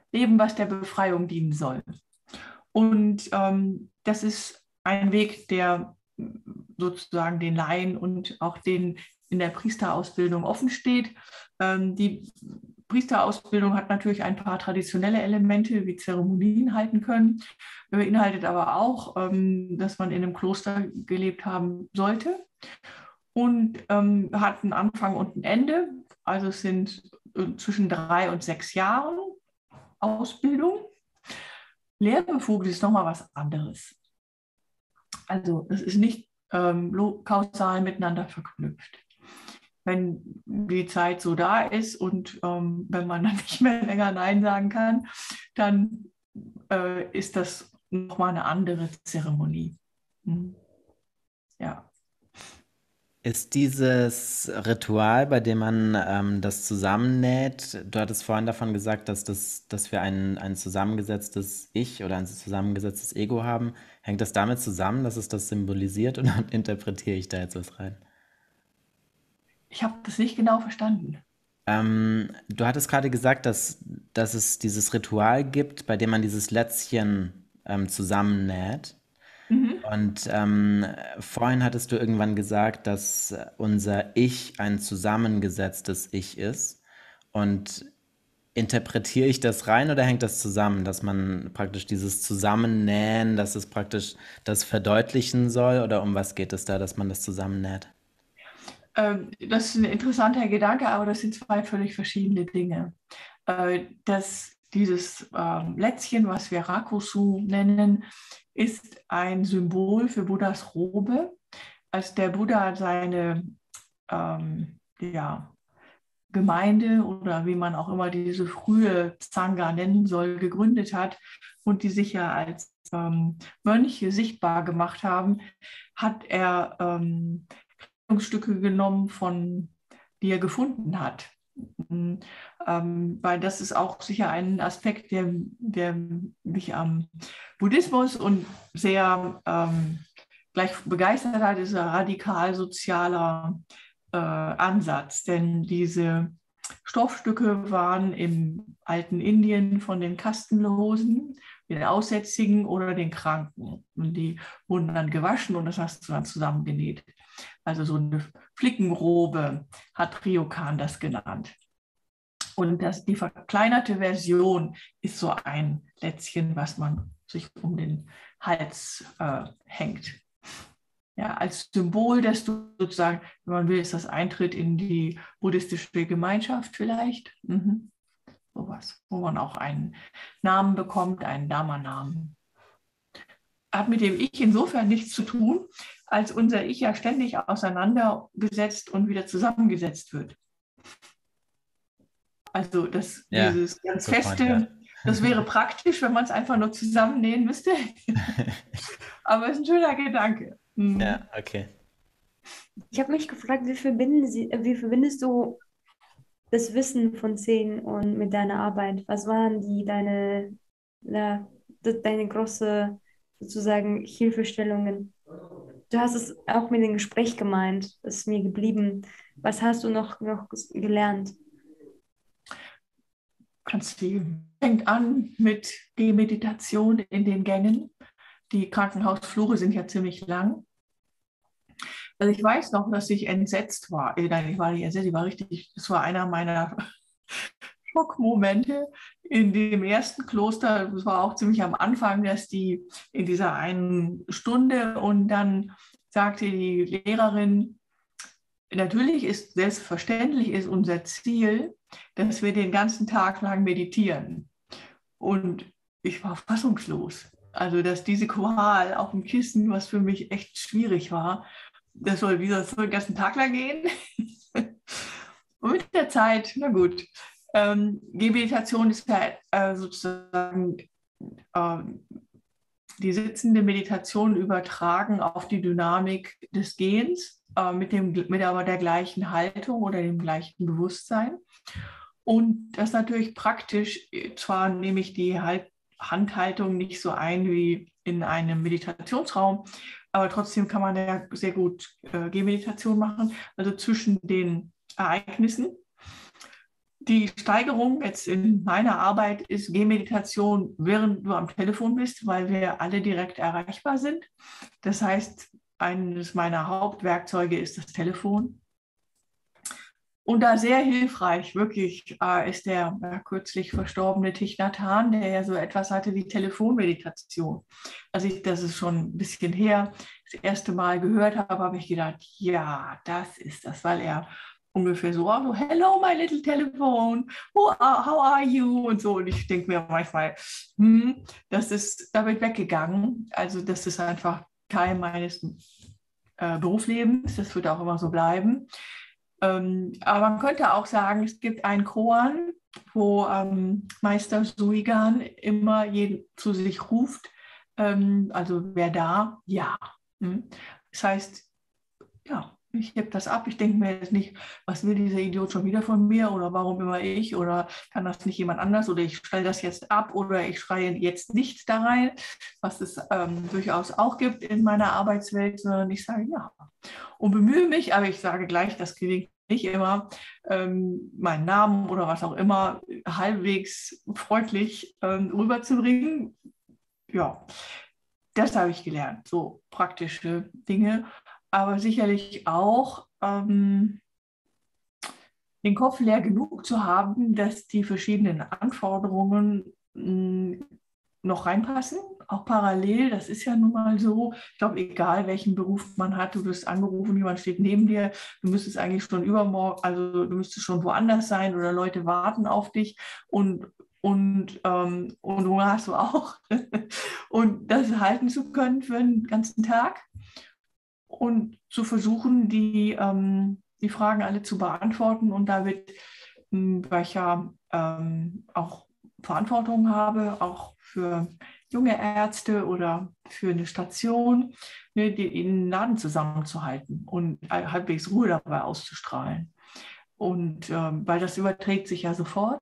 Leben, was der Befreiung dienen soll. Und ähm, das ist ein Weg, der sozusagen den Laien und auch den in der Priesterausbildung offen steht. Ähm, die Priesterausbildung hat natürlich ein paar traditionelle Elemente wie Zeremonien halten können, beinhaltet aber auch, ähm, dass man in einem Kloster gelebt haben sollte und ähm, hat einen Anfang und ein Ende. Also es sind äh, zwischen drei und sechs Jahren Ausbildung. Lehrbefugnis ist nochmal was anderes. Also das ist nicht ähm, kausal miteinander verknüpft. Wenn die Zeit so da ist und ähm, wenn man dann nicht mehr länger Nein sagen kann, dann äh, ist das nochmal eine andere Zeremonie. Hm. Ja. Ist dieses Ritual, bei dem man ähm, das zusammennäht, du hattest vorhin davon gesagt, dass, das, dass wir ein, ein zusammengesetztes Ich oder ein zusammengesetztes Ego haben. Hängt das damit zusammen, dass es das symbolisiert oder interpretiere ich da jetzt was rein? Ich habe das nicht genau verstanden. Ähm, du hattest gerade gesagt, dass, dass es dieses Ritual gibt, bei dem man dieses Lätzchen ähm, zusammennäht. Mhm. Und ähm, vorhin hattest du irgendwann gesagt, dass unser Ich ein zusammengesetztes Ich ist. Und interpretiere ich das rein oder hängt das zusammen, dass man praktisch dieses Zusammennähen, dass es praktisch das verdeutlichen soll? Oder um was geht es da, dass man das zusammennäht? Ähm, das ist ein interessanter Gedanke, aber das sind zwei völlig verschiedene Dinge. Äh, das, dieses ähm, Lätzchen, was wir Rakusu nennen, ist ein Symbol für Buddhas Robe. Als der Buddha seine ähm, ja, Gemeinde oder wie man auch immer diese frühe Sangha nennen soll, gegründet hat und die sich ja als ähm, Mönche sichtbar gemacht haben, hat er ähm, Stücke genommen, von, die er gefunden hat. Mhm. Ähm, weil das ist auch sicher ein Aspekt, der, der mich am Buddhismus und sehr ähm, gleich begeistert hat, ist ein radikal sozialer äh, Ansatz. Denn diese Stoffstücke waren im alten Indien von den Kastenlosen, den Aussätzigen oder den Kranken. Und die wurden dann gewaschen und das hast du dann zusammengenäht. Also so eine Flickenrobe hat Ryokan das genannt. Und das, die verkleinerte Version ist so ein Lätzchen, was man sich um den Hals äh, hängt. Ja, als Symbol, dass du sozusagen, wenn man will, ist das Eintritt in die buddhistische Gemeinschaft vielleicht. Mhm. Sowas, wo man auch einen Namen bekommt, einen Dharma-Namen. Hat mit dem Ich insofern nichts zu tun, als unser Ich ja ständig auseinandergesetzt und wieder zusammengesetzt wird. Also das, Ja, dieses ganz good point, ja. feste, das wäre praktisch, wenn man es einfach nur zusammennähen müsste. Aber es ist ein schöner Gedanke. Mhm. Ja, okay. Ich habe mich gefragt, wie verbinden Sie, äh, wie verbindest du das Wissen von Zehn und mit deiner Arbeit? Was waren die deine, ja, de- deine große sozusagen Hilfestellungen? Du hast es auch mit dem Gespräch gemeint, das ist mir geblieben. Was hast du noch, noch gelernt? Ganz viel. Fängt an mit Gehmeditation in den Gängen. Die Krankenhausflure sind ja ziemlich lang. Also ich weiß noch, dass ich entsetzt war. Äh, Nein, ich war nicht entsetzt, ich war richtig, das war einer meiner Schockmomente in dem ersten Kloster. Das war auch ziemlich am Anfang, dass die in dieser einen Stunde und dann sagte die Lehrerin, natürlich ist selbstverständlich ist unser Ziel, dass wir den ganzen Tag lang meditieren. Und ich war fassungslos. Also, dass diese Qual auf dem Kissen, was für mich echt schwierig war, das soll, wie soll es den ganzen Tag lang gehen? Und mit der Zeit, na gut, ähm, die Meditation ist ja äh, sozusagen äh, die sitzende Meditation übertragen auf die Dynamik des Gehens äh, mit, dem, mit aber der gleichen Haltung oder dem gleichen Bewusstsein. Und das ist natürlich praktisch, zwar nehme ich die halt Handhaltung nicht so ein wie in einem Meditationsraum, aber trotzdem kann man ja sehr gut äh, Gehmeditation machen, also zwischen den Ereignissen. die Steigerung jetzt in meiner Arbeit ist Gehmeditation, während du am Telefon bist, weil wir alle direkt erreichbar sind. Das heißt, eines meiner Hauptwerkzeuge ist das Telefon. Und da sehr hilfreich, wirklich, äh, ist der ja, kürzlich verstorbene Thich Nhat Hanh, der ja so etwas hatte wie Telefonmeditation. Als ich das ist schon ein bisschen her, das erste Mal gehört habe, habe ich gedacht, ja, das ist das, weil er ungefähr so, so hello, my little telephone, how are, how are you? Und so. Und ich denke mir manchmal, hm, das ist damit weggegangen. Also das ist einfach Teil meines äh, Berufslebens. Das wird auch immer so bleiben. Ähm, aber man könnte auch sagen, es gibt einen Koan, wo ähm, Meister Suigan immer jeden zu sich ruft. Ähm, also wer da? Ja. Hm. Das heißt, ja, ich heb das ab. Ich denke mir jetzt nicht, was will dieser Idiot schon wieder von mir oder warum immer ich oder kann das nicht jemand anders oder ich stelle das jetzt ab oder ich schreie jetzt nicht da rein, was es ähm, durchaus auch gibt in meiner Arbeitswelt, sondern ich sage ja und bemühe mich, aber ich sage gleich, das gelingt nicht immer, ähm, meinen Namen oder was auch immer halbwegs freundlich ähm, rüberzubringen. Ja, das habe ich gelernt, so praktische Dinge. Aber sicherlich auch ähm, den Kopf leer genug zu haben, dass die verschiedenen Anforderungen mh, noch reinpassen, auch parallel. Das ist ja nun mal so. Ich glaube, egal welchen Beruf man hat, du wirst angerufen, jemand steht neben dir, du müsstest eigentlich schon übermorgen, also du müsstest schon woanders sein oder Leute warten auf dich und und, ähm, und Hunger hast du auch. Und das halten zu können für den ganzen Tag und zu versuchen, die, ähm, die Fragen alle zu beantworten. Und da wird, weil ich ja ähm, auch Verantwortung habe, auch für junge Ärzte oder für eine Station, ne, die, den Laden zusammenzuhalten und halbwegs Ruhe dabei auszustrahlen. Und ähm, weil das überträgt sich ja sofort.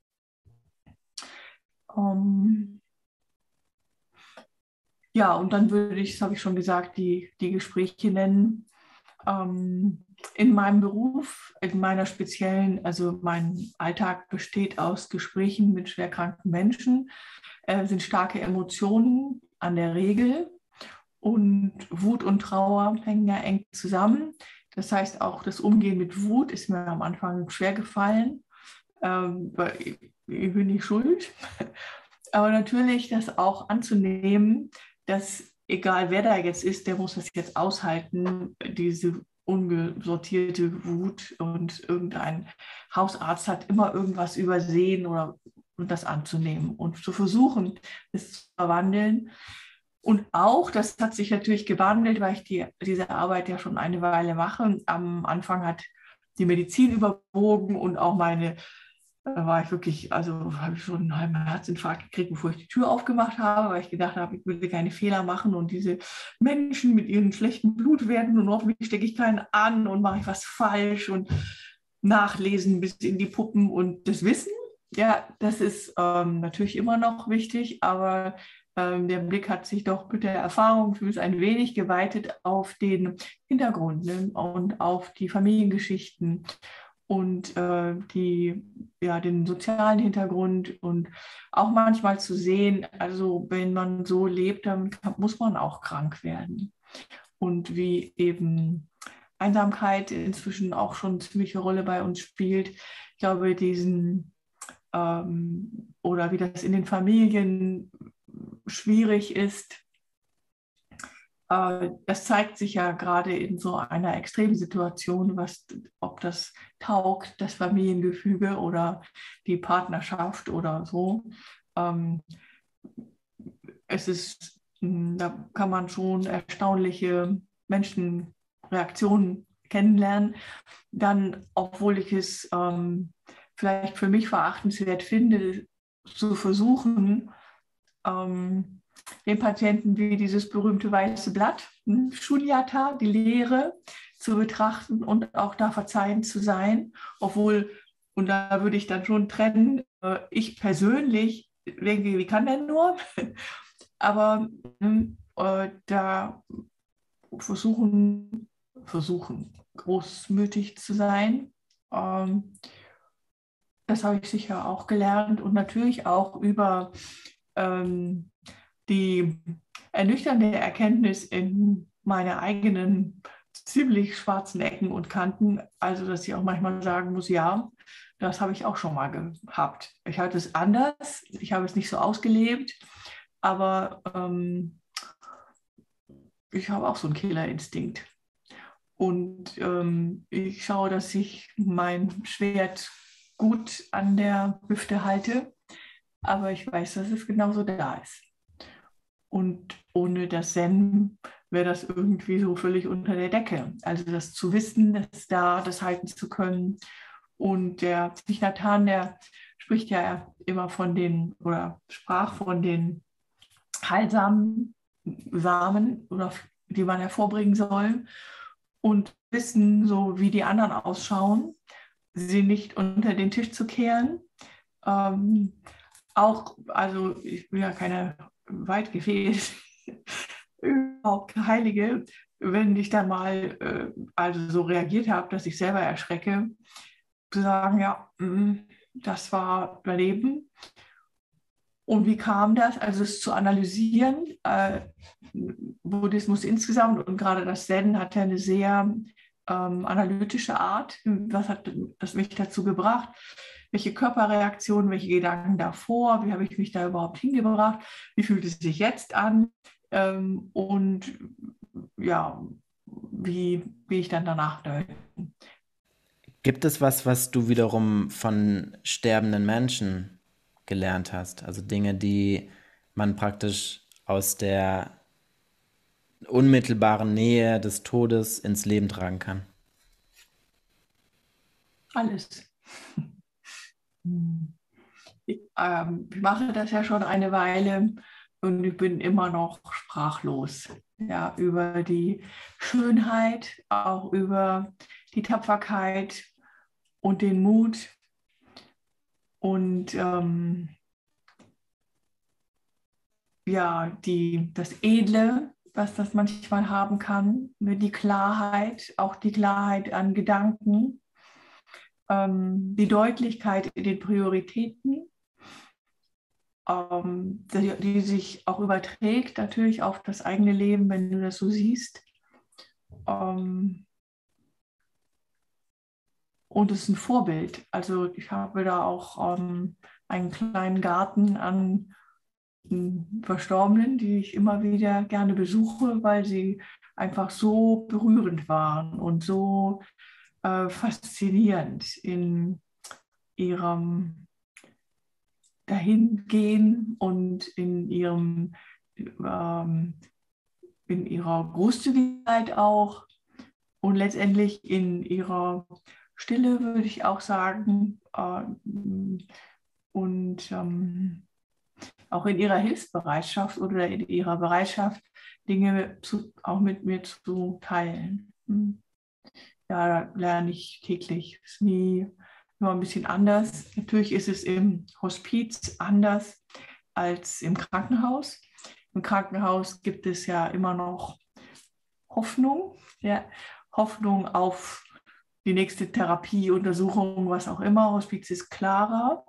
Um, ja, und dann würde ich, das habe ich schon gesagt, die, die Gespräche nennen. Ähm, in meinem Beruf, in meiner speziellen, also mein Alltag besteht aus Gesprächen mit schwerkranken Menschen, äh, sind starke Emotionen an der Regel und Wut und Trauer hängen ja eng zusammen. Das heißt, auch das Umgehen mit Wut ist mir am Anfang schwer gefallen, ähm, weil ich, ich bin nicht schuld. Aber natürlich das auch anzunehmen, dass egal wer da jetzt ist, der muss das jetzt aushalten, diese ungesortierte Wut und irgendein Hausarzt hat immer irgendwas übersehen oder und das anzunehmen und zu versuchen, es zu verwandeln. Und auch, das hat sich natürlich gewandelt, weil ich die, diese Arbeit ja schon eine Weile mache. Am Anfang hat die Medizin überwogen und auch meine da war ich wirklich, also habe ich schon einen halben Herzinfarkt gekriegt, bevor ich die Tür aufgemacht habe, weil ich gedacht habe, ich will keine Fehler machen und diese Menschen mit ihren schlechten Blutwerten und hoffentlich stecke ich keinen an und mache ich was falsch und nachlesen bis in die Puppen und das Wissen. Ja, das ist ähm, natürlich immer noch wichtig, aber ähm, der Blick hat sich doch mit der Erfahrung zumindest ein wenig geweitet auf den Hintergrund, ne, und auf die Familiengeschichten und äh, die, ja, den sozialen Hintergrund und auch manchmal zu sehen, also wenn man so lebt, dann kann, muss man auch krank werden. Und wie eben Einsamkeit inzwischen auch schon eine ziemliche Rolle bei uns spielt. Ich glaube, diesen ähm, oder wie das in den Familien schwierig ist, das zeigt sich ja gerade in so einer Extremsituation, was, ob das taugt, das Familiengefüge oder die Partnerschaft oder so. Ähm, es ist, da kann man schon erstaunliche Menschenreaktionen kennenlernen. Dann, obwohl ich es ähm, vielleicht für mich verachtenswert finde, zu versuchen, ähm, den Patienten wie dieses berühmte weiße Blatt, Shunyata, die Lehre, zu betrachten und auch da verzeihend zu sein, obwohl, und da würde ich dann schon trennen, ich persönlich denke, wie kann der nur? Aber äh, da versuchen, versuchen, großmütig zu sein, ähm, Das habe ich sicher auch gelernt und natürlich auch über ähm, die ernüchternde Erkenntnis in meine eigenen ziemlich schwarzen Ecken und Kanten, also dass ich auch manchmal sagen muss, ja, das habe ich auch schon mal gehabt. Ich hatte es anders, ich habe es nicht so ausgelebt, aber ähm, ich habe auch so einen Killerinstinkt. Und ähm, ich schaue, dass ich mein Schwert gut an der Hüfte halte, aber ich weiß, dass es genauso da ist. Und ohne das Zen wäre das irgendwie so völlig unter der Decke. Also das zu wissen, das da, das halten zu können. Und der Thich Nhat Hanh, der spricht ja immer von den, oder sprach von den heilsamen Samen, oder die man hervorbringen soll. Und wissen, so wie die anderen ausschauen, sie nicht unter den Tisch zu kehren. Ähm, auch, also ich bin ja keine weit gefehlt, überhaupt keine Heilige, wenn ich dann mal äh, also so reagiert habe, dass ich selber erschrecke, zu sagen, ja, mh, das war daneben. Und wie kam das? Also es zu analysieren. Äh, Buddhismus insgesamt und gerade das Zen hat ja eine sehr ähm, analytische Art. Was hat das mich dazu gebracht? Welche Körperreaktionen, welche Gedanken davor? Wie habe ich mich da überhaupt hingebracht? Wie fühlt es sich jetzt an? Ähm, und ja, wie, wie ich dann danach da. Gibt es was, was du wiederum von sterbenden Menschen gelernt hast? Also Dinge, die man praktisch aus der unmittelbaren Nähe des Todes ins Leben tragen kann? Alles. Ich, ähm, ich mache das ja schon eine Weile und ich bin immer noch sprachlos. Ja, über die Schönheit, auch über die Tapferkeit und den Mut und ähm, ja, die, das Edle, was das manchmal haben kann, die Klarheit, auch die Klarheit an Gedanken, ähm, die Deutlichkeit in den Prioritäten, ähm, die, die sich auch überträgt natürlich auf das eigene Leben, wenn du das so siehst. Ähm, und es ist ein Vorbild. Also ich habe da auch ähm, einen kleinen Garten an ähm, Verstorbenen, die ich immer wieder gerne besuche, weil sie einfach so berührend waren und so äh, faszinierend in ihrem Dahingehen und in ihrem ähm, in ihrer Großzügigkeit auch und letztendlich in ihrer Stille, würde ich auch sagen, äh, und ähm, auch in ihrer Hilfsbereitschaft oder in ihrer Bereitschaft, Dinge zu, auch mit mir zu teilen. Ja, da lerne ich täglich. Ist nie nur ein bisschen anders. Natürlich ist es im Hospiz anders als im Krankenhaus. Im Krankenhaus gibt es ja immer noch Hoffnung, ja, Hoffnung auf die nächste Therapie, Untersuchung, was auch immer. Hospiz ist klarer.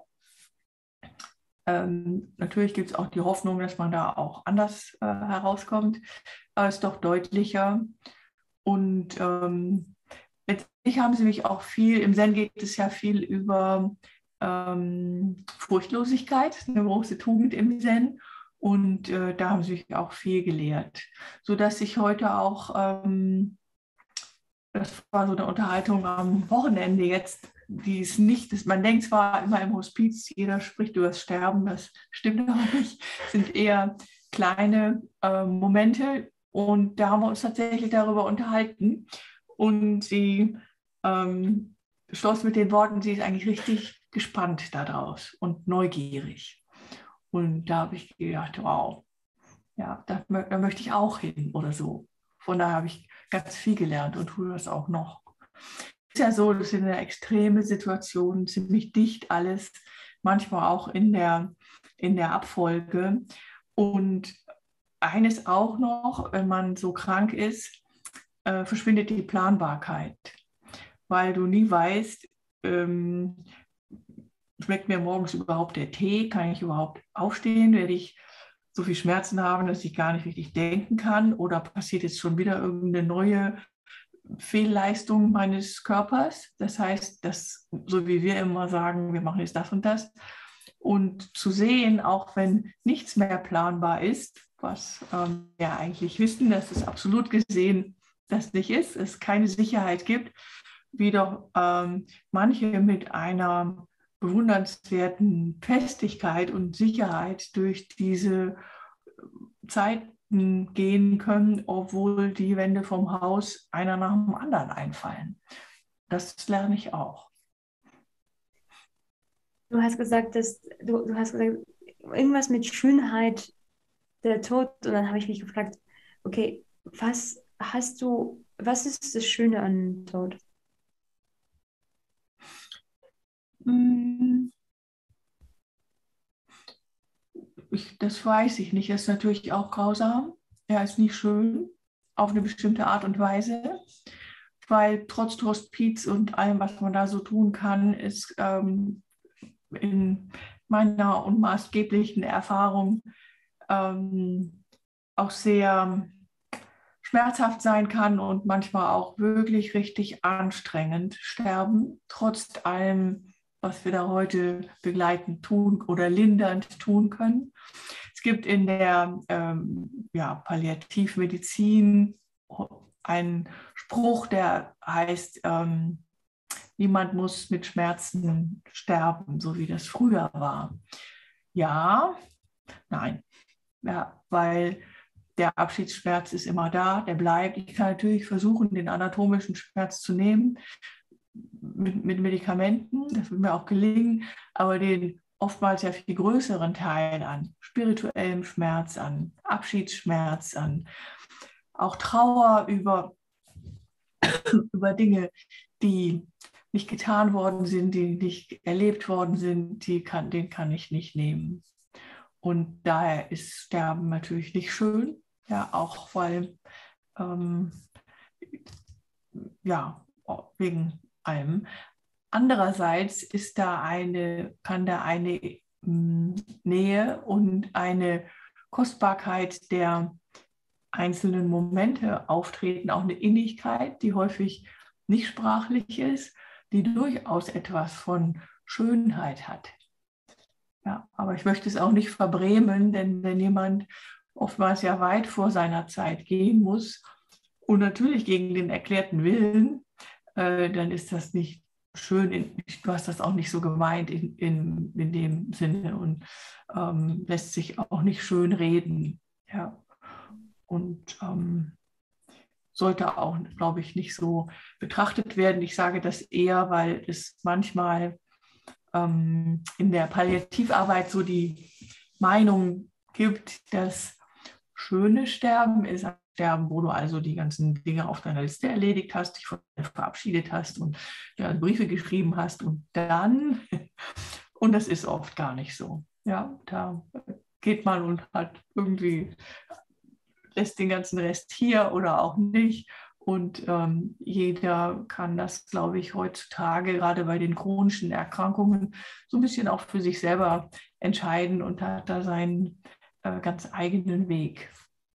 Ähm, natürlich gibt es auch die Hoffnung, dass man da auch anders äh, herauskommt, aber es ist doch deutlicher. Und ähm, letztlich haben sie mich auch viel, im Zen geht es ja viel über ähm, Furchtlosigkeit, eine große Tugend im Zen. Und äh, da haben sie mich auch viel gelehrt, sodass ich heute auch, ähm, das war so eine Unterhaltung am Wochenende jetzt, die ist nicht, das, man denkt zwar immer im Hospiz, jeder spricht über das Sterben, das stimmt aber nicht, es sind eher kleine äh, Momente und da haben wir uns tatsächlich darüber unterhalten und sie ähm, schloss mit den Worten, sie ist eigentlich richtig gespannt daraus und neugierig und da habe ich gedacht, wow, ja, da, da möchte ich auch hin oder so. Von daher habe ich ganz viel gelernt und tue das auch noch. Es ist ja so, das sind eine extreme Situation, ziemlich dicht alles, manchmal auch in der, in der Abfolge. Und eines auch noch, wenn man so krank ist, äh, verschwindet die Planbarkeit, weil du nie weißt, ähm, schmeckt mir morgens überhaupt der Tee? Kann ich überhaupt aufstehen? Werde ich so viel Schmerzen haben, dass ich gar nicht richtig denken kann? Oder passiert jetzt schon wieder irgendeine neue Fehlleistung meines Körpers? Das heißt, dass, so wie wir immer sagen, wir machen jetzt das und das. Und zu sehen, auch wenn nichts mehr planbar ist, was ähm, wir eigentlich wissen, dass es absolut gesehen das nicht ist, es keine Sicherheit gibt, wie doch ähm, manche mit einer bewundernswerten Festigkeit und Sicherheit durch diese Zeiten gehen können, obwohl die Wände vom Haus einer nach dem anderen einfallen. Das lerne ich auch. Du hast gesagt, dass du, du hast gesagt, irgendwas mit Schönheit, der Tod. Und dann habe ich mich gefragt, okay, was hast du, was ist das Schöne an Tod? Ich, das weiß ich nicht. Er ist natürlich auch grausam. Er ist nicht schön, auf eine bestimmte Art und Weise, weil trotz Hospiz und allem, was man da so tun kann, ist ähm, in meiner unmaßgeblichen Erfahrung ähm, auch sehr schmerzhaft sein kann und manchmal auch wirklich richtig anstrengend sterben, trotz allem, was wir da heute begleitend tun oder lindernd tun können. Es gibt in der ähm, ja, Palliativmedizin einen Spruch, der heißt, ähm, niemand muss mit Schmerzen sterben, so wie das früher war. Ja, nein. Ja, weil der Abschiedsschmerz ist immer da, der bleibt. Ich kann natürlich versuchen, den anatomischen Schmerz zu nehmen mit, mit Medikamenten, das wird mir auch gelingen, aber den oftmals ja viel größeren Teil an spirituellem Schmerz, an Abschiedsschmerz, an auch Trauer über, über Dinge, die nicht getan worden sind, die nicht erlebt worden sind, die kann, den kann ich nicht nehmen. Und daher ist Sterben natürlich nicht schön, ja, auch weil, ähm, ja, wegen allem. Andererseits ist da eine, kann da eine mh, Nähe und eine Kostbarkeit der einzelnen Momente auftreten, auch eine Innigkeit, die häufig nicht sprachlich ist, die durchaus etwas von Schönheit hat. Ja, aber ich möchte es auch nicht verbrämen, denn wenn jemand oftmals ja weit vor seiner Zeit gehen muss und natürlich gegen den erklärten Willen, äh, dann ist das nicht schön. In, du hast das auch nicht so gemeint in, in, in dem Sinne und ähm, lässt sich auch nicht schön reden. Ja. Und ähm, sollte auch, glaube ich, nicht so betrachtet werden. Ich sage das eher, weil es manchmal ähm, in der Palliativarbeit so die Meinung gibt, dass schöne Sterben ist ein Sterben, wo du also die ganzen Dinge auf deiner Liste erledigt hast, dich von dir verabschiedet hast und ja, Briefe geschrieben hast und dann, und das ist oft gar nicht so. Ja, da geht man und hat irgendwie, lässt den ganzen Rest hier oder auch nicht. Und ähm, jeder kann das, glaube ich, heutzutage, gerade bei den chronischen Erkrankungen, so ein bisschen auch für sich selber entscheiden und hat da seinen äh, ganz eigenen Weg.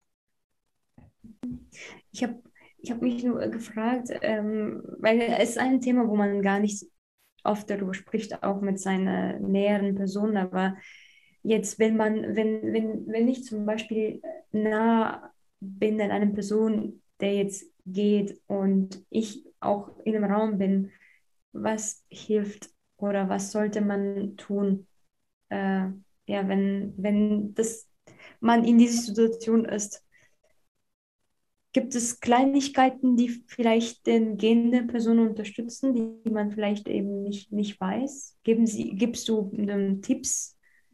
Ich habe ich hab mich nur gefragt, ähm, weil es ist ein Thema, wo man gar nicht oft darüber spricht, auch mit seiner näheren Person, aber jetzt, wenn man, wenn, wenn, wenn ich zum Beispiel nah bin an einer Person, der jetzt geht und ich auch in einem Raum bin, was hilft oder was sollte man tun, äh, ja, wenn, wenn das, man in dieser Situation ist? Gibt es Kleinigkeiten, die vielleicht den gehende Person unterstützen, die man vielleicht eben nicht, nicht weiß? Geben Sie, gibst du ähm, Tipps?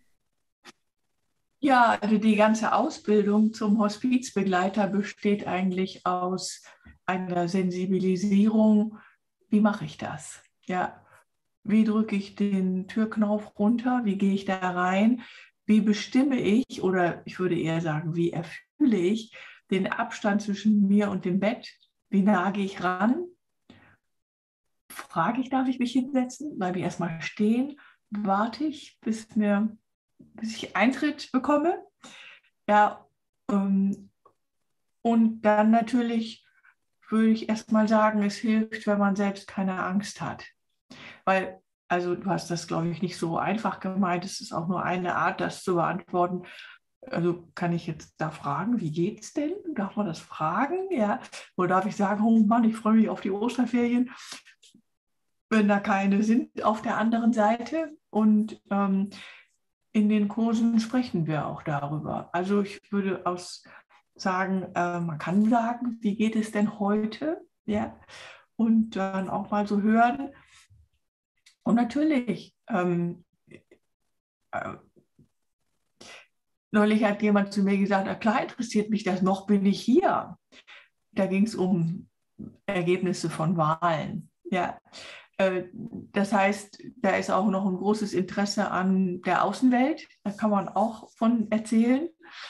Ja, also die ganze Ausbildung zum Hospizbegleiter besteht eigentlich aus einer Sensibilisierung. Wie mache ich das? Ja, wie drücke ich den Türknauf runter? Wie gehe ich da rein? Wie bestimme ich, oder ich würde eher sagen, wie erfülle ich den Abstand zwischen mir und dem Bett? Wie nah gehe ich ran? Frage ich, darf ich mich hinsetzen? Bleibe ich erstmal stehen? warte ich, bis, mir, bis ich Eintritt bekomme. Ja, ähm, und dann natürlich würde ich erstmal sagen, es hilft, wenn man selbst keine Angst hat. Weil, also du hast das, glaube ich, nicht so einfach gemeint. Es ist auch nur eine Art, das zu beantworten. Also kann ich jetzt da fragen, wie geht's denn? Darf man das fragen? Ja. Oder darf ich sagen, oh Mann, ich freue mich auf die Osterferien, wenn da keine sind auf der anderen Seite. Und ähm, in den Kursen sprechen wir auch darüber. Also ich würde aus sagen, äh, man kann sagen, wie geht es denn heute? Ja. Und dann auch mal so hören. Und natürlich, ähm, äh, neulich hat jemand zu mir gesagt, na klar interessiert mich das, noch bin ich hier. Da ging es um Ergebnisse von Wahlen. Ja. Äh, das heißt, da ist auch noch ein großes Interesse an der Außenwelt. Da kann man auch von erzählen.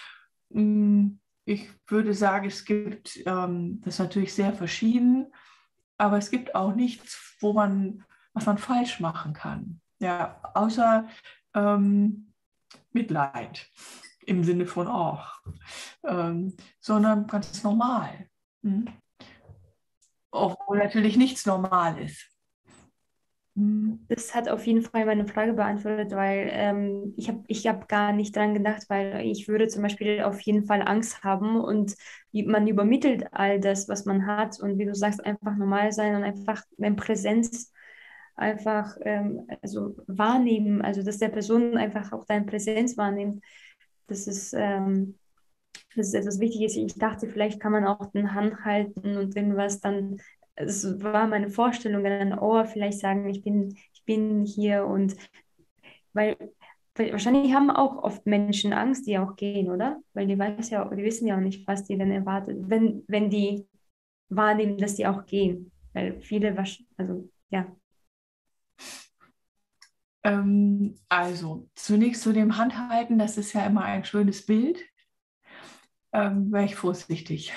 Ich würde sagen, es gibt, ähm, das ist natürlich sehr verschieden, aber es gibt auch nichts, wo man, was man falsch machen kann. Ja, außer ähm, Mitleid im Sinne von auch, ähm, sondern ganz normal. Hm? Obwohl natürlich nichts normal ist. Hm. Das hat auf jeden Fall meine Frage beantwortet, weil ähm, ich habe ich hab gar nicht dran gedacht, weil ich würde zum Beispiel auf jeden Fall Angst haben und man übermittelt all das, was man hat und wie du sagst, einfach normal sein und einfach in Präsenz einfach ähm, also wahrnehmen, also dass der Person einfach auch deine Präsenz wahrnimmt. Das ist, ähm, das ist etwas Wichtiges. Ich dachte, vielleicht kann man auch den Hand halten und wenn was dann, es war meine Vorstellung, dann, oh, vielleicht sagen, ich bin, ich bin hier und weil, weil wahrscheinlich haben auch oft Menschen Angst, die auch gehen, oder? Weil die weiß ja, die wissen ja auch nicht, was die dann erwartet, wenn, wenn die wahrnehmen, dass die auch gehen. Weil viele, wahrsch- also ja. Ähm, also zunächst zu dem Handhalten, das ist ja immer ein schönes Bild. Ähm, wäre ich vorsichtig.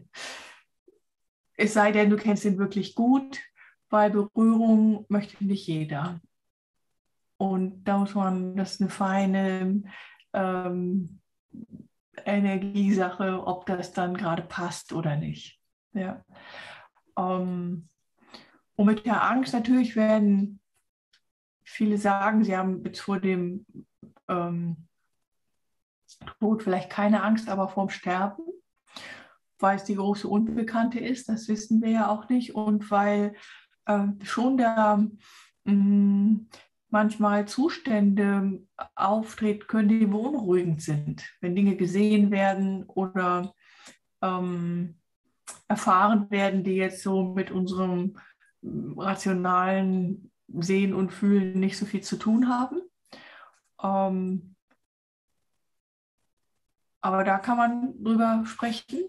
Es sei denn, du kennst ihn wirklich gut, weil Berührung möchte nicht jeder. Und da muss man, das ist eine feine ähm, Energiesache, ob das dann gerade passt oder nicht. Ja. Ähm, und mit der Angst natürlich werden viele sagen, sie haben jetzt vor dem ähm, Tod vielleicht keine Angst, aber vorm Sterben, weil es die große Unbekannte ist, das wissen wir ja auch nicht. Und weil äh, schon da mh, manchmal Zustände auftreten können, die beunruhigend sind, wenn Dinge gesehen werden oder ähm, erfahren werden, die jetzt so mit unserem rationalen Sehen und Fühlen nicht so viel zu tun haben. Ähm, aber da kann man drüber sprechen.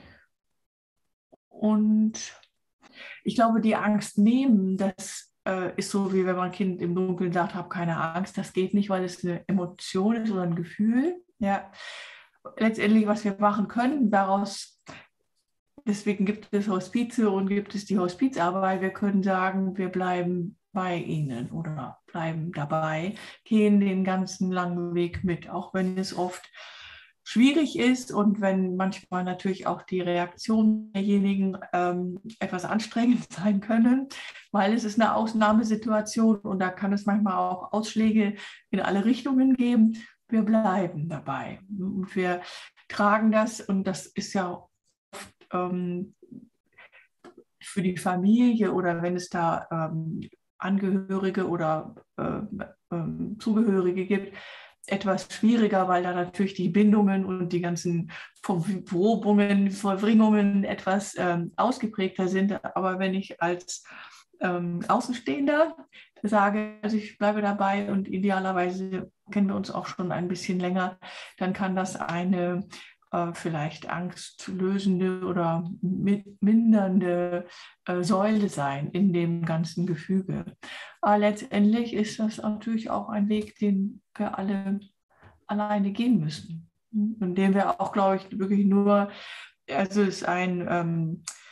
Und ich glaube, die Angst nehmen, das äh, ist so, wie wenn man ein Kind im Dunkeln sagt, hab keine Angst. Das geht nicht, weil es eine Emotion ist oder ein Gefühl. Ja. Letztendlich, was wir machen können, daraus, deswegen gibt es Hospize und gibt es die Hospizarbeit. Wir können sagen, wir bleiben bei ihnen oder bleiben dabei, gehen den ganzen langen Weg mit, auch wenn es oft schwierig ist und wenn manchmal natürlich auch die Reaktionen derjenigen ähm, etwas anstrengend sein können, weil es ist eine Ausnahmesituation und da kann es manchmal auch Ausschläge in alle Richtungen geben. Wir bleiben dabei und wir tragen das und das ist ja oft ähm, für die Familie oder wenn es da ähm, Angehörige oder äh, äh, Zugehörige gibt, etwas schwieriger, weil da natürlich die Bindungen und die ganzen Verwobungen, Verbringungen etwas ähm, ausgeprägter sind. Aber wenn ich als ähm, Außenstehender sage, also ich bleibe dabei und idealerweise kennen wir uns auch schon ein bisschen länger, dann kann das eine äh, vielleicht angstlösende oder mit mindernde äh, Säule sein in dem ganzen Gefüge. Aber letztendlich ist das natürlich auch ein Weg, den wir alle alleine gehen müssen. Und den wir auch, glaube ich, wirklich nur, also es ist ein, ähm,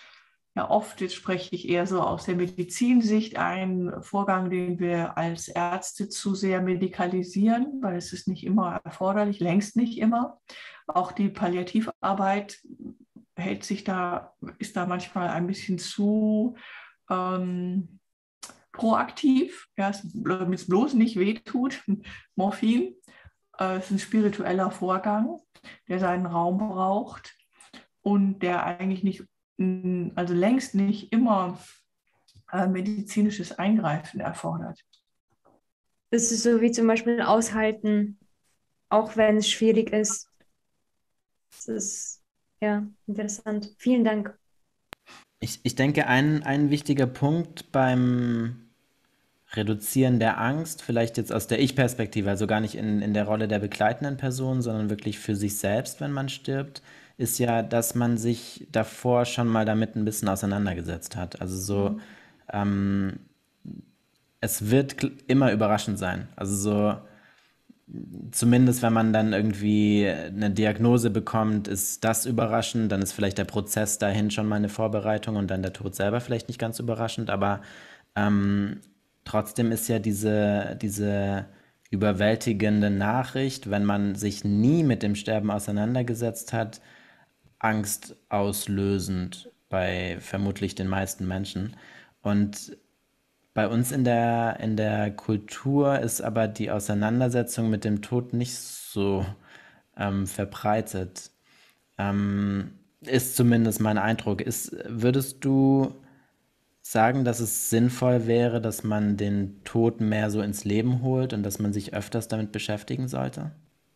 ja oft, jetzt spreche ich eher so aus der Medizinsicht, ein Vorgang, den wir als Ärzte zu sehr medikalisieren, weil es ist nicht immer erforderlich, längst nicht immer. Auch die Palliativarbeit hält sich da, ist da manchmal ein bisschen zu ähm, proaktiv, ja, damit es bloß nicht wehtut. Morphin äh, ist ein spiritueller Vorgang, der seinen Raum braucht und der eigentlich nicht, also längst nicht immer äh, medizinisches Eingreifen erfordert. Das ist so wie zum Beispiel aushalten, auch wenn es schwierig ist. Das ist ja interessant. Vielen Dank. Ich, ich denke, ein, ein wichtiger Punkt beim Reduzieren der Angst, vielleicht jetzt aus der Ich-Perspektive, also gar nicht in, in der Rolle der begleitenden Person, sondern wirklich für sich selbst, wenn man stirbt, ist ja, dass man sich davor schon mal damit ein bisschen auseinandergesetzt hat. Also so, ähm, es wird kl- immer überraschend sein. Also so, zumindest wenn man dann irgendwie eine Diagnose bekommt, ist das überraschend, dann ist vielleicht der Prozess dahin schon mal eine Vorbereitung und dann der Tod selber vielleicht nicht ganz überraschend, aber ähm, trotzdem ist ja diese, diese überwältigende Nachricht, wenn man sich nie mit dem Sterben auseinandergesetzt hat, angstauslösend bei vermutlich den meisten Menschen. Und bei uns in der, in der Kultur ist aber die Auseinandersetzung mit dem Tod nicht so ähm, verbreitet. Ähm, ist zumindest mein Eindruck. Ist, würdest du sagen, dass es sinnvoll wäre, dass man den Tod mehr so ins Leben holt und dass man sich öfters damit beschäftigen sollte?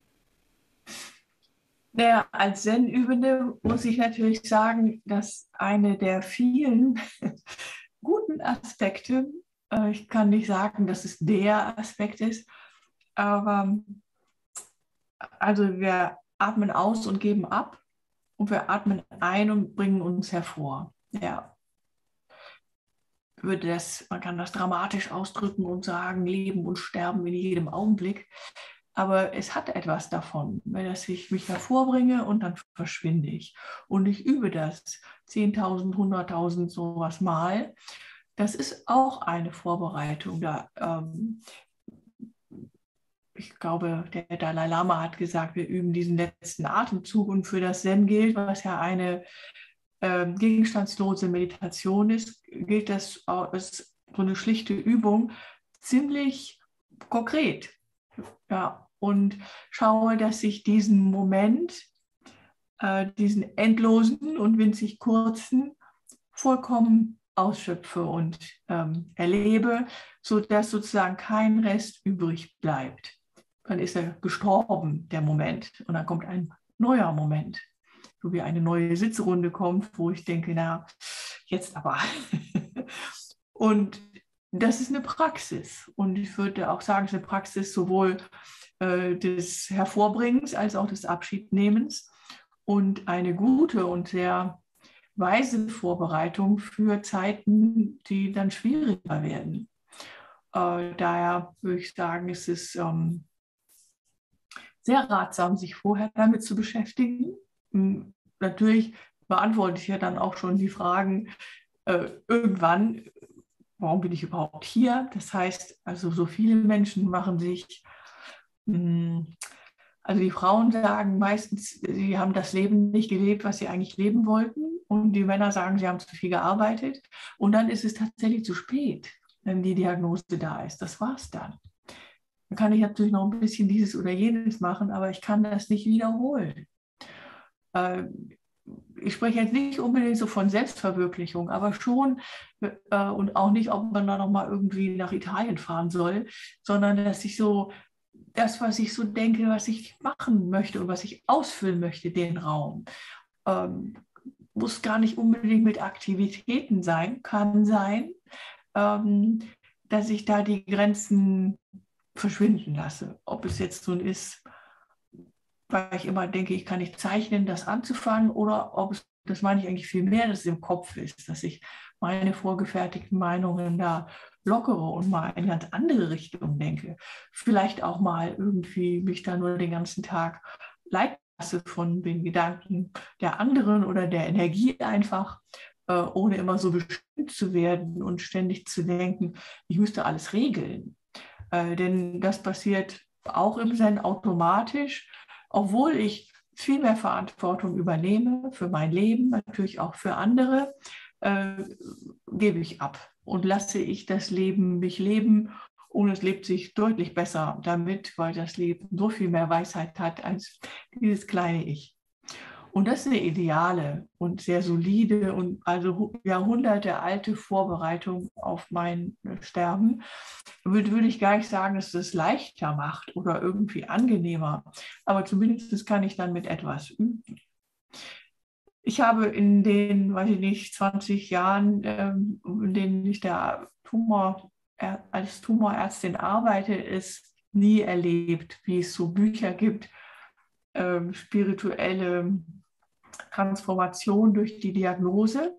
Naja, als Zen-Übende muss ich natürlich sagen, dass eine der vielen guten Aspekte, äh, ich kann nicht sagen, dass es der Aspekt ist, aber also wir atmen aus und geben ab und wir atmen ein und bringen uns hervor. Ja, würde das, man kann das dramatisch ausdrücken und sagen, Leben und Sterben in jedem Augenblick. Aber es hat etwas davon, wenn ich mich hervorbringe und dann verschwinde ich. Und ich übe das zehntausend, hunderttausend sowas Mal. Das ist auch eine Vorbereitung. Da, ähm, ich glaube, der Dalai Lama hat gesagt, wir üben diesen letzten Atemzug. Und für das Zen gilt, was ja eine ähm, gegenstandslose Meditation ist, gilt das als so eine schlichte Übung ziemlich konkret. Ja, und schaue, dass ich diesen Moment, äh, diesen endlosen und winzig kurzen, vollkommen ausschöpfe und ähm, erlebe, sodass sozusagen kein Rest übrig bleibt. Dann ist er gestorben, der Moment, und dann kommt ein neuer Moment, so wie eine neue Sitzrunde kommt, wo ich denke, na, jetzt aber. Und das ist eine Praxis. Und ich würde auch sagen, es ist eine Praxis sowohl äh, des Hervorbringens als auch des Abschiednehmens und eine gute und sehr weise Vorbereitung für Zeiten, die dann schwieriger werden. Äh, daher würde ich sagen, es ist ähm, sehr ratsam, sich vorher damit zu beschäftigen. Hm, natürlich beantworte ich ja dann auch schon die Fragen äh, irgendwann, warum bin ich überhaupt hier? Das heißt, also so viele Menschen machen sich, mh, also die Frauen sagen meistens, sie haben das Leben nicht gelebt, was sie eigentlich leben wollten. Und die Männer sagen, sie haben zu viel gearbeitet. Und dann ist es tatsächlich zu spät, wenn die Diagnose da ist. Das war's dann. Dann kann ich natürlich noch ein bisschen dieses oder jenes machen, aber ich kann das nicht wiederholen. Äh, ich spreche jetzt nicht unbedingt so von Selbstverwirklichung, aber schon äh, und auch nicht, ob man da nochmal irgendwie nach Italien fahren soll, sondern dass ich so das, was ich so denke, was ich machen möchte und was ich ausfüllen möchte, den Raum, ähm, muss gar nicht unbedingt mit Aktivitäten sein, kann sein, ähm, dass ich da die Grenzen verschwinden lasse. Ob es jetzt so ist, weil ich immer denke, ich kann nicht zeichnen, das anzufangen, oder ob es, das meine ich eigentlich viel mehr, dass es im Kopf ist, dass ich meine vorgefertigten Meinungen da lockere und mal in eine ganz andere Richtung denke. Vielleicht auch mal irgendwie mich da nur den ganzen Tag leiten lasse von den Gedanken der anderen oder der Energie einfach äh, ohne immer so bestimmt zu werden und ständig zu denken, ich müsste alles regeln. Äh, denn das passiert auch im Zen automatisch, obwohl ich viel mehr Verantwortung übernehme für mein Leben, natürlich auch für andere, äh, gebe ich ab und lasse ich das Leben mich leben. Und es lebt sich deutlich besser damit, weil das Leben so viel mehr Weisheit hat als dieses kleine Ich. Und das ist eine ideale und sehr solide und also jahrhundertealte Vorbereitung auf mein Sterben. Würde, würde ich gar nicht sagen, dass es leichter macht oder irgendwie angenehmer. Aber zumindest kann ich dann mit etwas üben. Ich habe in den, weiß ich nicht, zwanzig Jahren, ähm, in denen ich der Tumor, äh, als Tumorärztin arbeite, es nie erlebt, wie es so Bücher gibt, ähm, spirituelle Transformation durch die Diagnose.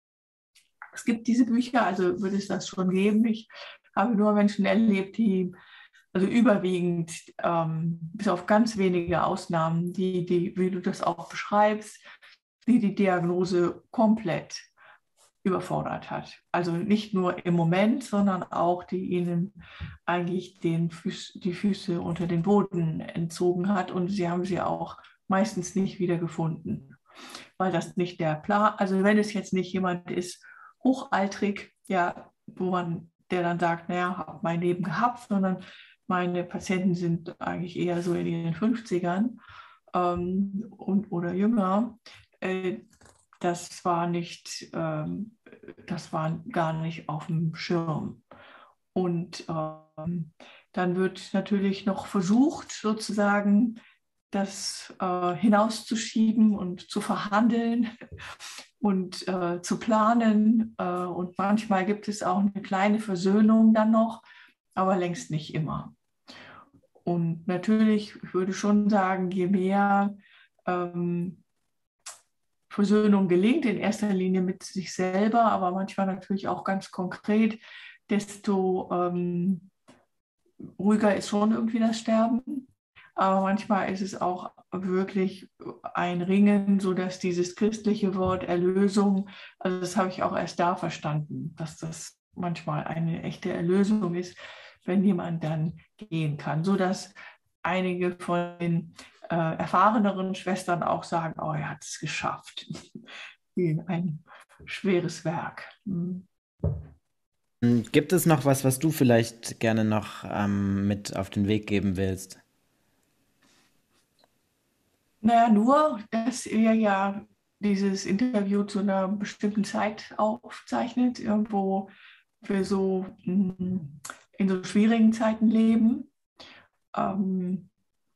Es gibt diese Bücher, also würde es das schon geben. Ich habe nur Menschen erlebt, die, also überwiegend, ähm, bis auf ganz wenige Ausnahmen, die, die, wie du das auch beschreibst, die die Diagnose komplett überfordert hat. Also nicht nur im Moment, sondern auch die ihnen eigentlich den Füß, die Füße unter den Boden entzogen hat und sie haben sie auch meistens nicht wieder gefunden, weil das nicht der Plan, also wenn es jetzt nicht jemand ist, hochaltrig, ja, wo man, der dann sagt, naja, habe mein Leben gehabt, sondern meine Patienten sind eigentlich eher so in ihren fünfzigern ähm, und, oder jünger. Äh, das war nicht, ähm, das war gar nicht auf dem Schirm. Und ähm, dann wird natürlich noch versucht, sozusagen das äh, hinauszuschieben und zu verhandeln und äh, zu planen. Äh, und manchmal gibt es auch eine kleine Versöhnung dann noch, aber längst nicht immer. Und natürlich, ich würde schon sagen, je mehr ähm, Versöhnung gelingt, in erster Linie mit sich selber, aber manchmal natürlich auch ganz konkret, desto ähm, ruhiger ist schon irgendwie das Sterben. Aber manchmal ist es auch wirklich ein Ringen, sodass dieses christliche Wort Erlösung, also das habe ich auch erst da verstanden, dass das manchmal eine echte Erlösung ist, wenn jemand dann gehen kann, sodass einige von den äh, erfahreneren Schwestern auch sagen, oh, er hat es geschafft. Ein schweres Werk. Hm. Gibt es noch was, was du vielleicht gerne noch ähm, mit auf den Weg geben willst? Naja, nur, dass ihr ja dieses Interview zu einer bestimmten Zeit aufzeichnet, wo wir so in so schwierigen Zeiten leben. Ähm,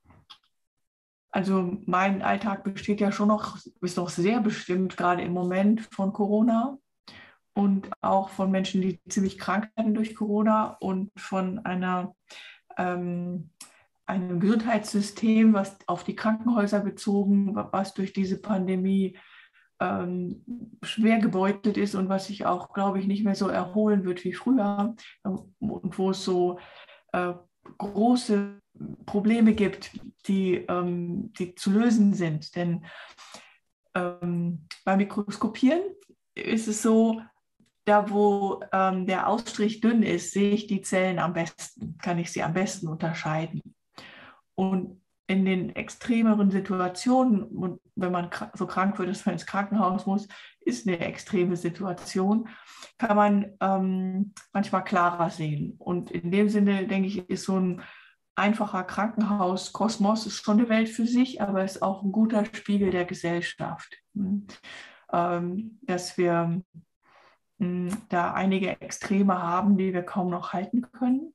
also mein Alltag besteht ja schon noch, ist noch sehr bestimmt, gerade im Moment von Corona und auch von Menschen, die ziemlich krank werden durch Corona und von einer ähm, einem Gesundheitssystem, was auf die Krankenhäuser bezogen, was durch diese Pandemie ähm, schwer gebeutelt ist und was sich auch, glaube ich, nicht mehr so erholen wird wie früher und wo es so äh, große Probleme gibt, die, ähm, die zu lösen sind. Denn ähm, beim Mikroskopieren ist es so, da wo ähm, der Ausstrich dünn ist, sehe ich die Zellen am besten, kann ich sie am besten unterscheiden. Und in den extremeren Situationen, und wenn man so krank wird, dass man ins Krankenhaus muss, ist eine extreme Situation, kann man ähm, manchmal klarer sehen. Und in dem Sinne, denke ich, ist so ein einfacher Krankenhauskosmos ist schon eine Welt für sich, aber ist auch ein guter Spiegel der Gesellschaft. Ähm, dass wir mh, da einige Extreme haben, die wir kaum noch halten können.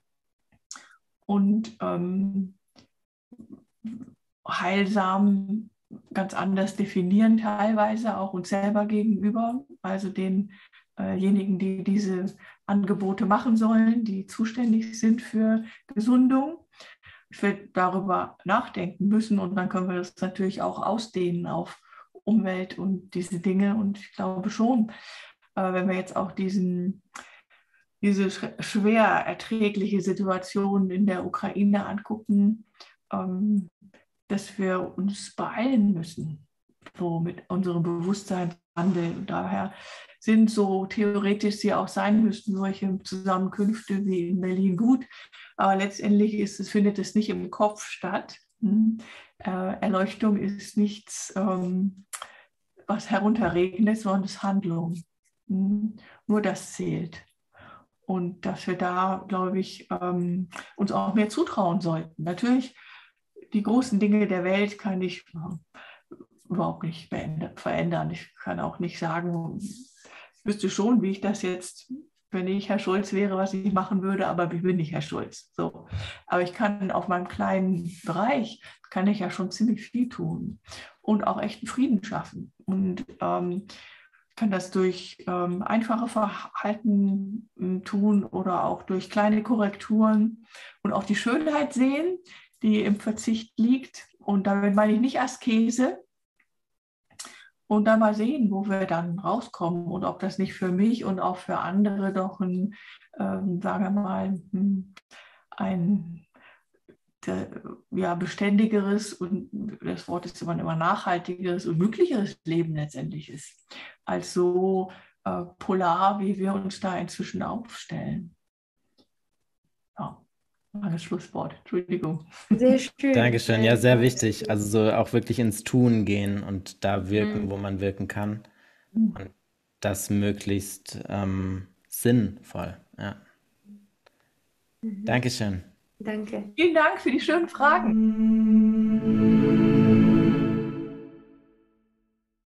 Und ähm, heilsam ganz anders definieren teilweise, auch uns selber gegenüber, also denjenigen, die diese Angebote machen sollen, die zuständig sind für Gesundung. Wir darüber nachdenken müssen und dann können wir das natürlich auch ausdehnen auf Umwelt und diese Dinge. Und ich glaube schon, wenn wir jetzt auch diesen, diese schwer erträgliche Situation in der Ukraine angucken, dass wir uns beeilen müssen, so mit unserem Bewusstsein Wandel. Und daher sind so theoretisch sie auch sein müssten, solche Zusammenkünfte wie in Berlin gut. Aber letztendlich ist es, findet es nicht im Kopf statt. Hm. Äh, Erleuchtung ist nichts, ähm, was herunterregnet, sondern es ist Handlung. Hm. Nur das zählt. Und dass wir da, glaube ich, ähm, uns auch mehr zutrauen sollten. Natürlich, die großen Dinge der Welt kann ich äh, überhaupt nicht verändern. Ich kann auch nicht sagen, ich wüsste schon, wie ich das jetzt, wenn ich Herr Schulz wäre, was ich machen würde, aber ich bin nicht Herr Schulz. So. Aber ich kann auf meinem kleinen Bereich, kann ich ja schon ziemlich viel tun und auch echten Frieden schaffen. Und ähm, kann das durch ähm, einfache Verhalten äh, tun oder auch durch kleine Korrekturen und auch die Schönheit sehen, die im Verzicht liegt. Und damit meine ich nicht Askese. Und dann mal sehen, wo wir dann rauskommen und ob das nicht für mich und auch für andere doch ein, ähm, sagen wir mal, ein ja, beständigeres und das Wort ist immer, immer nachhaltigeres und glücklicheres Leben letztendlich ist, als so äh, polar, wie wir uns da inzwischen aufstellen. Ja, mein Schlusswort, Entschuldigung. Sehr schön. Dankeschön. Ja, Äh, sehr wichtig. Also so auch wirklich ins Tun gehen und da wirken, Mhm. wo man wirken kann. Und das möglichst ähm, sinnvoll. Ja. Mhm. Dankeschön. Danke. Vielen Dank für die schönen Fragen.